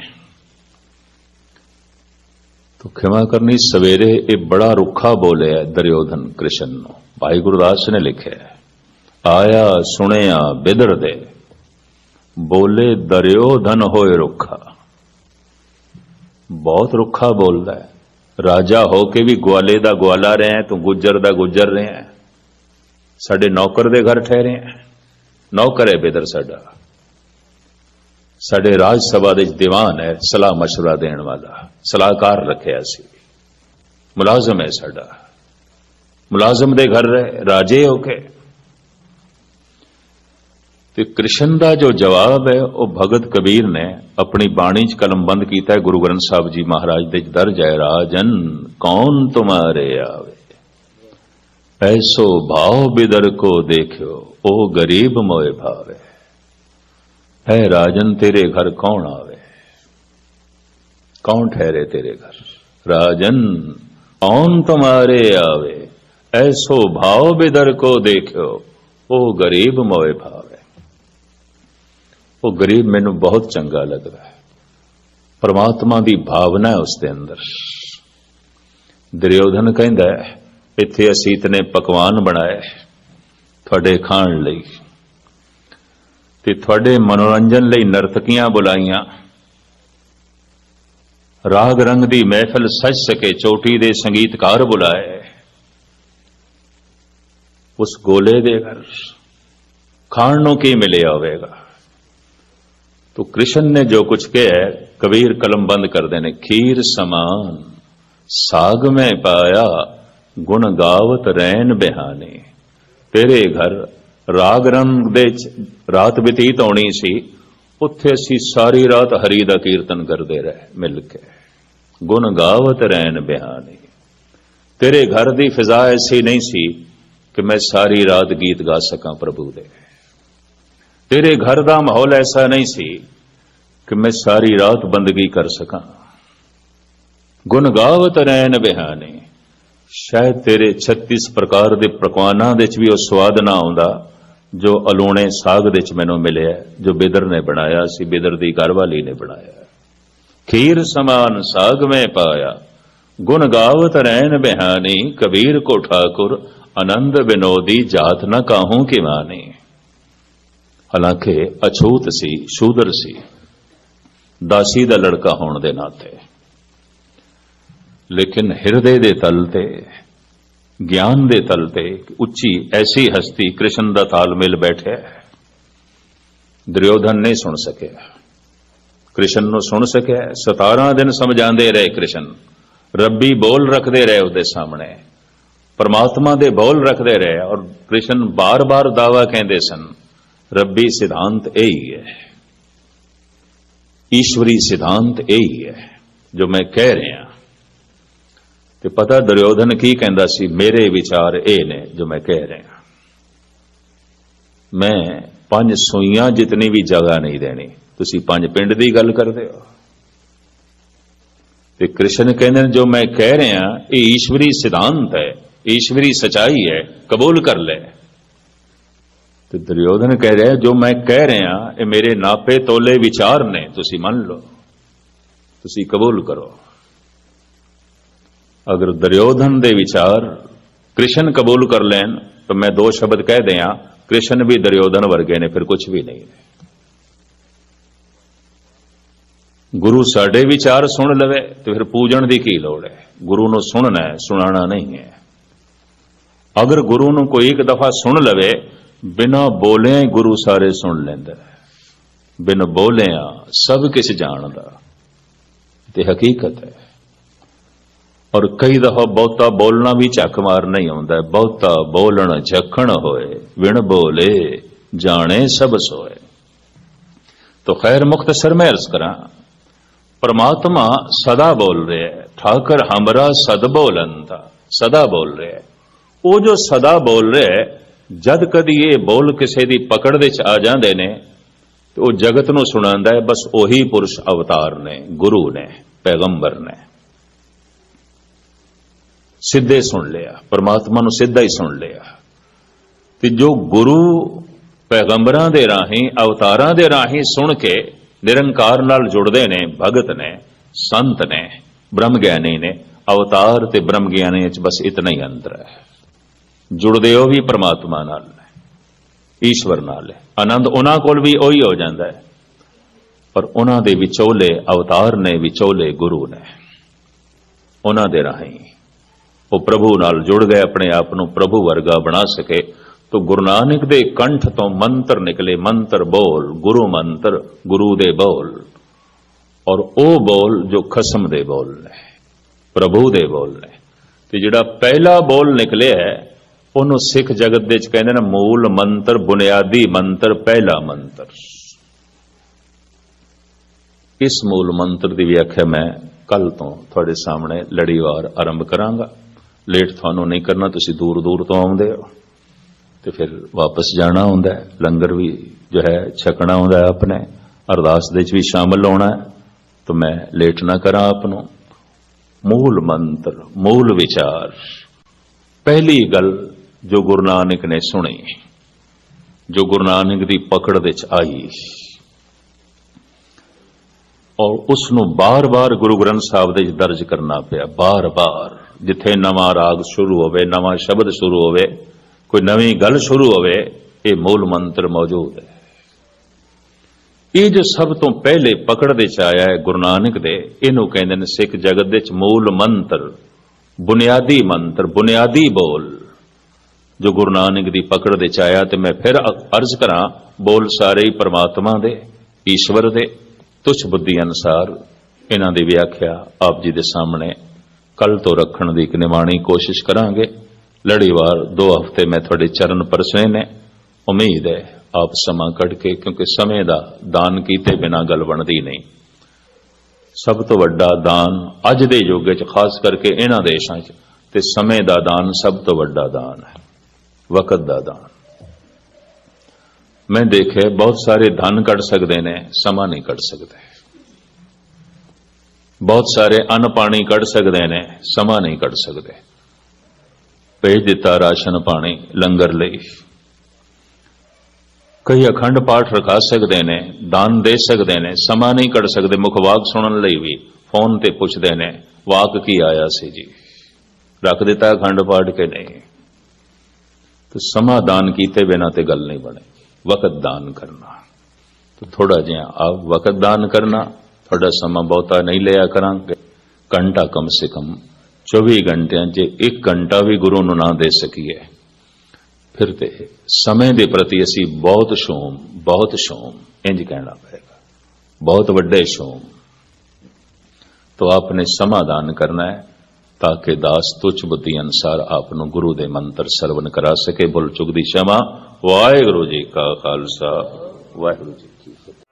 तो खिमा करनी, सवेरे ये बड़ा रुखा बोले है दुर्योधन कृष्ण नूं। भाई गुरदास ने लिखे, आया सुनिया बिदर दे, बोले दुर्योधन होए रुखा। बहुत रुखा बोलता है। राजा होके भी ग्वाले दा ग्वाला रहे हैं, तो गुज्जर दा गुज्जर रहे हैं। साडे नौकर दे घर ठहरे हैं। नौकर है बिदर साडा। साडे राज सभा दे दीवान है, सलाह मशवरा देने वाला, सलाहकार रखे सी। मुलाजम है साडा, मुलाजम दे घर रहे राजे होके। तो कृष्ण का जो जवाब है वह भगत कबीर ने अपनी बाणी च कलमबंद किया है। गुरु ग्रंथ साहिब जी महाराज दे दर्ज है, राजन कौन तुम्हारे आवे, ऐसो भाव बिदर को देखो, ओ गरीब मोए भावे। है राजन तेरे घर कौन आवे, कौन ठहरे तेरे घर। राजन कौन तुम्हारे आवे, ऐसो भाव बिदर को देखो, ओ गरीब मोए भावे। वो गरीब मैनू बहुत चंगा लगता है। परमात्मा की भावना है उसके अंदर। दुर्योधन कहंदा है, इत्थे असीं इतने पकवान बनाए थोड़े खाण लई, ते थोड़े मनोरंजन लई नर्तकियां बुलाईयां, राग रंग दी महफिल सज सके, चोटी दे संगीतकार बुलाए। उस गोले दे घर खाण नूं की मिलिया होवेगा। तो कृष्ण ने जो कुछ कहा है, कबीर कलम बंद कर देने, खीर समान साग में पाया, गुण गावत रैन बिहाने। तेरे घर राग रंग दे रात बतीत होनी सी, उत्थे असी सारी रात हरि दा कीर्तन करते रहे मिल के, गुण गावत रैन बिहानी। तेरे घर दी फिजा ऐसी नहीं सी कि मैं सारी रात गीत गा सकां प्रभु दे। तेरे घर दा माहौल ऐसा नहीं सी कि मैं सारी रात बंदगी कर सकां। गुण गावत रैन बिहानी। शायद तेरे 36 प्रकार दे पकवानां दे च भी वो स्वाद ना आउंदा जो अलूणे साग दे च मैनूं मिलिया, जो बिदर ने बनाया सी, बिदर दी घरवाली ने बनाया। खीर समान साग में पाया, गुण गावत रैन बिहानी। कबीर को ठाकुर आनंद विनोदी, जात न काहूं की मानी। हालांकि अछूत सी, शूदर सी, दासी दा लड़का होने दे नाते, लेकिन हिरदे दे तल ते, ज्ञान दे तल ते उच्ची ऐसी हस्ती कृष्ण दा तालमेल बैठे। दुर्योधन नहीं सुन सके, कृष्ण नु सुन सके। 17 दिन समझाते रहे कृष्ण, रब्बी बोल रखते रहे उसके सामने, परमात्मा दे बोल रखते रहे, और कृष्ण बार बार दावा कहते सन, रब्बी सिद्धांत यही है, ईश्वरी सिद्धांत यही है जो मैं कह रहा। ते पता दुर्योधन की कहता सी, मेरे विचार ये ने जो मैं कह रहा। मैं 5 सूइयां जितनी भी जगह नहीं देनी, तुसी 5 पिंड की गल करते हो। ते कृष्ण कहते जो मैं कह रहा ये ईश्वरी सिद्धांत है, ईश्वरी सच्चाई है, कबूल कर ले। तो दुर्योधन कह रहा जो मैं कह रहा ये मेरे नापे तोले विचार ने, तुसी मान लो, तुसी कबूल करो। अगर दुर्योधन दे विचार कृष्ण कबूल कर लेन तो मैं 2 शब्द कह दिया, कृष्ण भी दुर्योधन वर्गे ने, फिर कुछ भी नहीं है। गुरु साडे विचार सुन लवे तो फिर पूजन की की लोड़ है। गुरु नु सुनना है, सुनाना नहीं है। अगर गुरु नु कोई एक दफा सुन लवे, बिना बोलिया ही गुरु सारे सुन लेंदा, बिन बोलिया सब किस जानदा, ते हकीकत है। और कई दफा बहुता बोलना भी झक मार नहीं आउंदा, बहुता बोलण झखण होए, विण बोले जाने सब सोए। तो खैर मुख्तसर में अर्ज करा, परमात्मा सदा बोल रहे है, ठाकर हमरा सद बोलंता, सदा बोल रहे है। वो जो सदा बोल रहे है, जद कदी ये बोल किसी दी पकड़ दे आ जांदे ने तो वो जगत नूं सुणांदा है, बस ओही पुरुष अवतार ने, गुरु ने, पैगंबर ने। सीधे सुन लिया, परमात्मा नूं सीधा ही सुन लिया। ते जो गुरु पैगंबरां दे राही, अवतारां दे राही सुन के निरंकार नाल जुड़दे ने, भगत ने, संत ने, ब्रह्म ज्ञानी ने। अवतार ते ब्रह्म ज्ञानी च बस इतना ही अंतर है। जुड़दे हो भी परमात्मा नाल, ईश्वर नाल, आनंद उन्हां कोल भी उही हो जांदा है। पर उन्हां दे विचोले अवतार ने, विचोले गुरु ने, उन्हां दे राही वो प्रभु नाल जुड़ गए, अपने आप को प्रभु वर्गा बना सके। तो गुरु नानक दे कंठ तो मंत्र निकले, मंत्र बोल, गुरु मंत्र, गुरु दे बोल, और ओ बोल जो खसम दे बोल ने, प्रभु दे बोल ने। तो जिहड़ा पहला बोल निकले है उन्होंने सिख जगत दे कहते हैं मूल मंत्र, बुनियादी मंत्र, पहला मंत्र। इस मूल मंत्र की व्याख्या मैं कल तो थोड़े सामने लड़ीवार आरंभ करांगा। लेट थानू नहीं करना, तुसी दूर दूर तो आउंदे हो तो फिर वापस जाना होंदा है, लंगर भी जो है छकना होंदा है, अपने अरदास दे भी शामिल होना है। तो मैं लेट ना करा आपनों। मूल मंत्र, मूल विचार, पहली गल जो गुरु नानक ने सुनी, जो गुरु नानक की पकड़ दे आई, और उसनों बार बार गुरु ग्रंथ साहब दे दर्ज करना पिया, बार बार। जिथे नवा राग शुरू होवे, नवा शब्द शुरू होवे, कोई नवी गल शुरू होवे, ये मूल मंत्र मौजूद है। ये जो सब तो पहले पकड़ दे आया है गुरु नानक दे, इनू कहंदे ने सिख जगत दे मूल मंत्र, बुनियादी मंत्र, बुनियादी बोल जो गुरु नानक दी पकड़ दे आया। तो मैं फिर अर्ज करा, बोल सारे ही परमात्मा दे, ईश्वर दे। तुच्छ बुद्धि अनुसार इन्हां दी व्याख्या आप जी दे सामने कल तो रखण दी एक निमाणी कोशिश करांगे। लड़ीवार 2 हफ्ते में थोड़े चरण परसने ने, उम्मीद है ਆਪ ਸਮਾਂ ਕੱਢ ਕੇ, ਕਿਉਂਕਿ ਸਮੇਂ ਦਾ ਦਾਨ ਕੀਤੇ ਬਿਨਾਂ ਗੱਲ ਬਣਦੀ ਨਹੀਂ। ਸਭ ਤੋਂ ਵੱਡਾ ਦਾਨ ਅੱਜ ਦੇ ਯੁੱਗ 'ਚ, ਖਾਸ ਕਰਕੇ ਇਹਨਾਂ ਦੇਸ਼ਾਂ 'ਚ, ਤੇ ਸਮੇਂ ਦਾ ਦਾਨ ਸਭ ਤੋਂ ਵੱਡਾ ਦਾਨ ਹੈ, ਵਕਤ ਦਾ ਦਾਨ। ਮੈਂ ਦੇਖਿਆ ਬਹੁਤ ਸਾਰੇ ਧਨ ਕੱਢ ਸਕਦੇ ਨੇ, ਸਮਾਂ ਨਹੀਂ ਕੱਢ ਸਕਦੇ। ਬਹੁਤ ਸਾਰੇ ਅੰਨ ਪਾਣੀ ਕੱਢ ਸਕਦੇ ਨੇ, ਸਮਾਂ ਨਹੀਂ ਕੱਢ ਸਕਦੇ। ਭੇਜ ਦਿੱਤਾ ਰਾਸ਼ਨ ਪਾਣੀ ਲੰਗਰ ਲਈ। ਕਈ ਅਖੰਡ ਪਾਠ ਰਖਾ ਸਕਦੇ ਨੇ, ਦਾਨ ਦੇ ਸਕਦੇ ਨੇ, ਸਮਾਂ ਨਹੀਂ ਕੱਢ ਸਕਦੇ। ਮੁਖਵਾਕ ਸੁਣਨ ਲਈ ਵੀ ਫੋਨ ਤੇ ਪੁੱਛਦੇ ਨੇ, ਵਾਕ ਕੀ ਆਇਆ ਸੀ ਜੀ, ਰੱਖ ਦਿੱਤਾ ਅਖੰਡ ਪਾਠ ਕੇ ਨਹੀਂ। ਤੇ ਸਮਾਂ ਦਾਨ ਕੀਤੇ ਬਿਨਾਂ ਤੇ ਗੱਲ ਨਹੀਂ ਬਣੇ। ਵਕਤ ਦਾਨ ਕਰਨਾ, तो थोड़ा जिहा आप वक्त दान करना। थोड़ा समा बहुता नहीं लिया करांगे, घंटा कम से कम 24 घंटियां जे 1 घंटा भी गुरु नूं ना दे सकीए फिर ते समय के प्रति असी बहुत शोम इंज कहना पड़ेगा, बहुत वड्डे शोम। तो आपने समाधान करना है ताकि दास तुच्छ बुद्धि अनुसार आपनों गुरु दे मंत्र सरवण करा सके। बोल चुक दी क्षमा। वाहिगुरु जी का खालसा, वाहिगुरु जी की फतेह।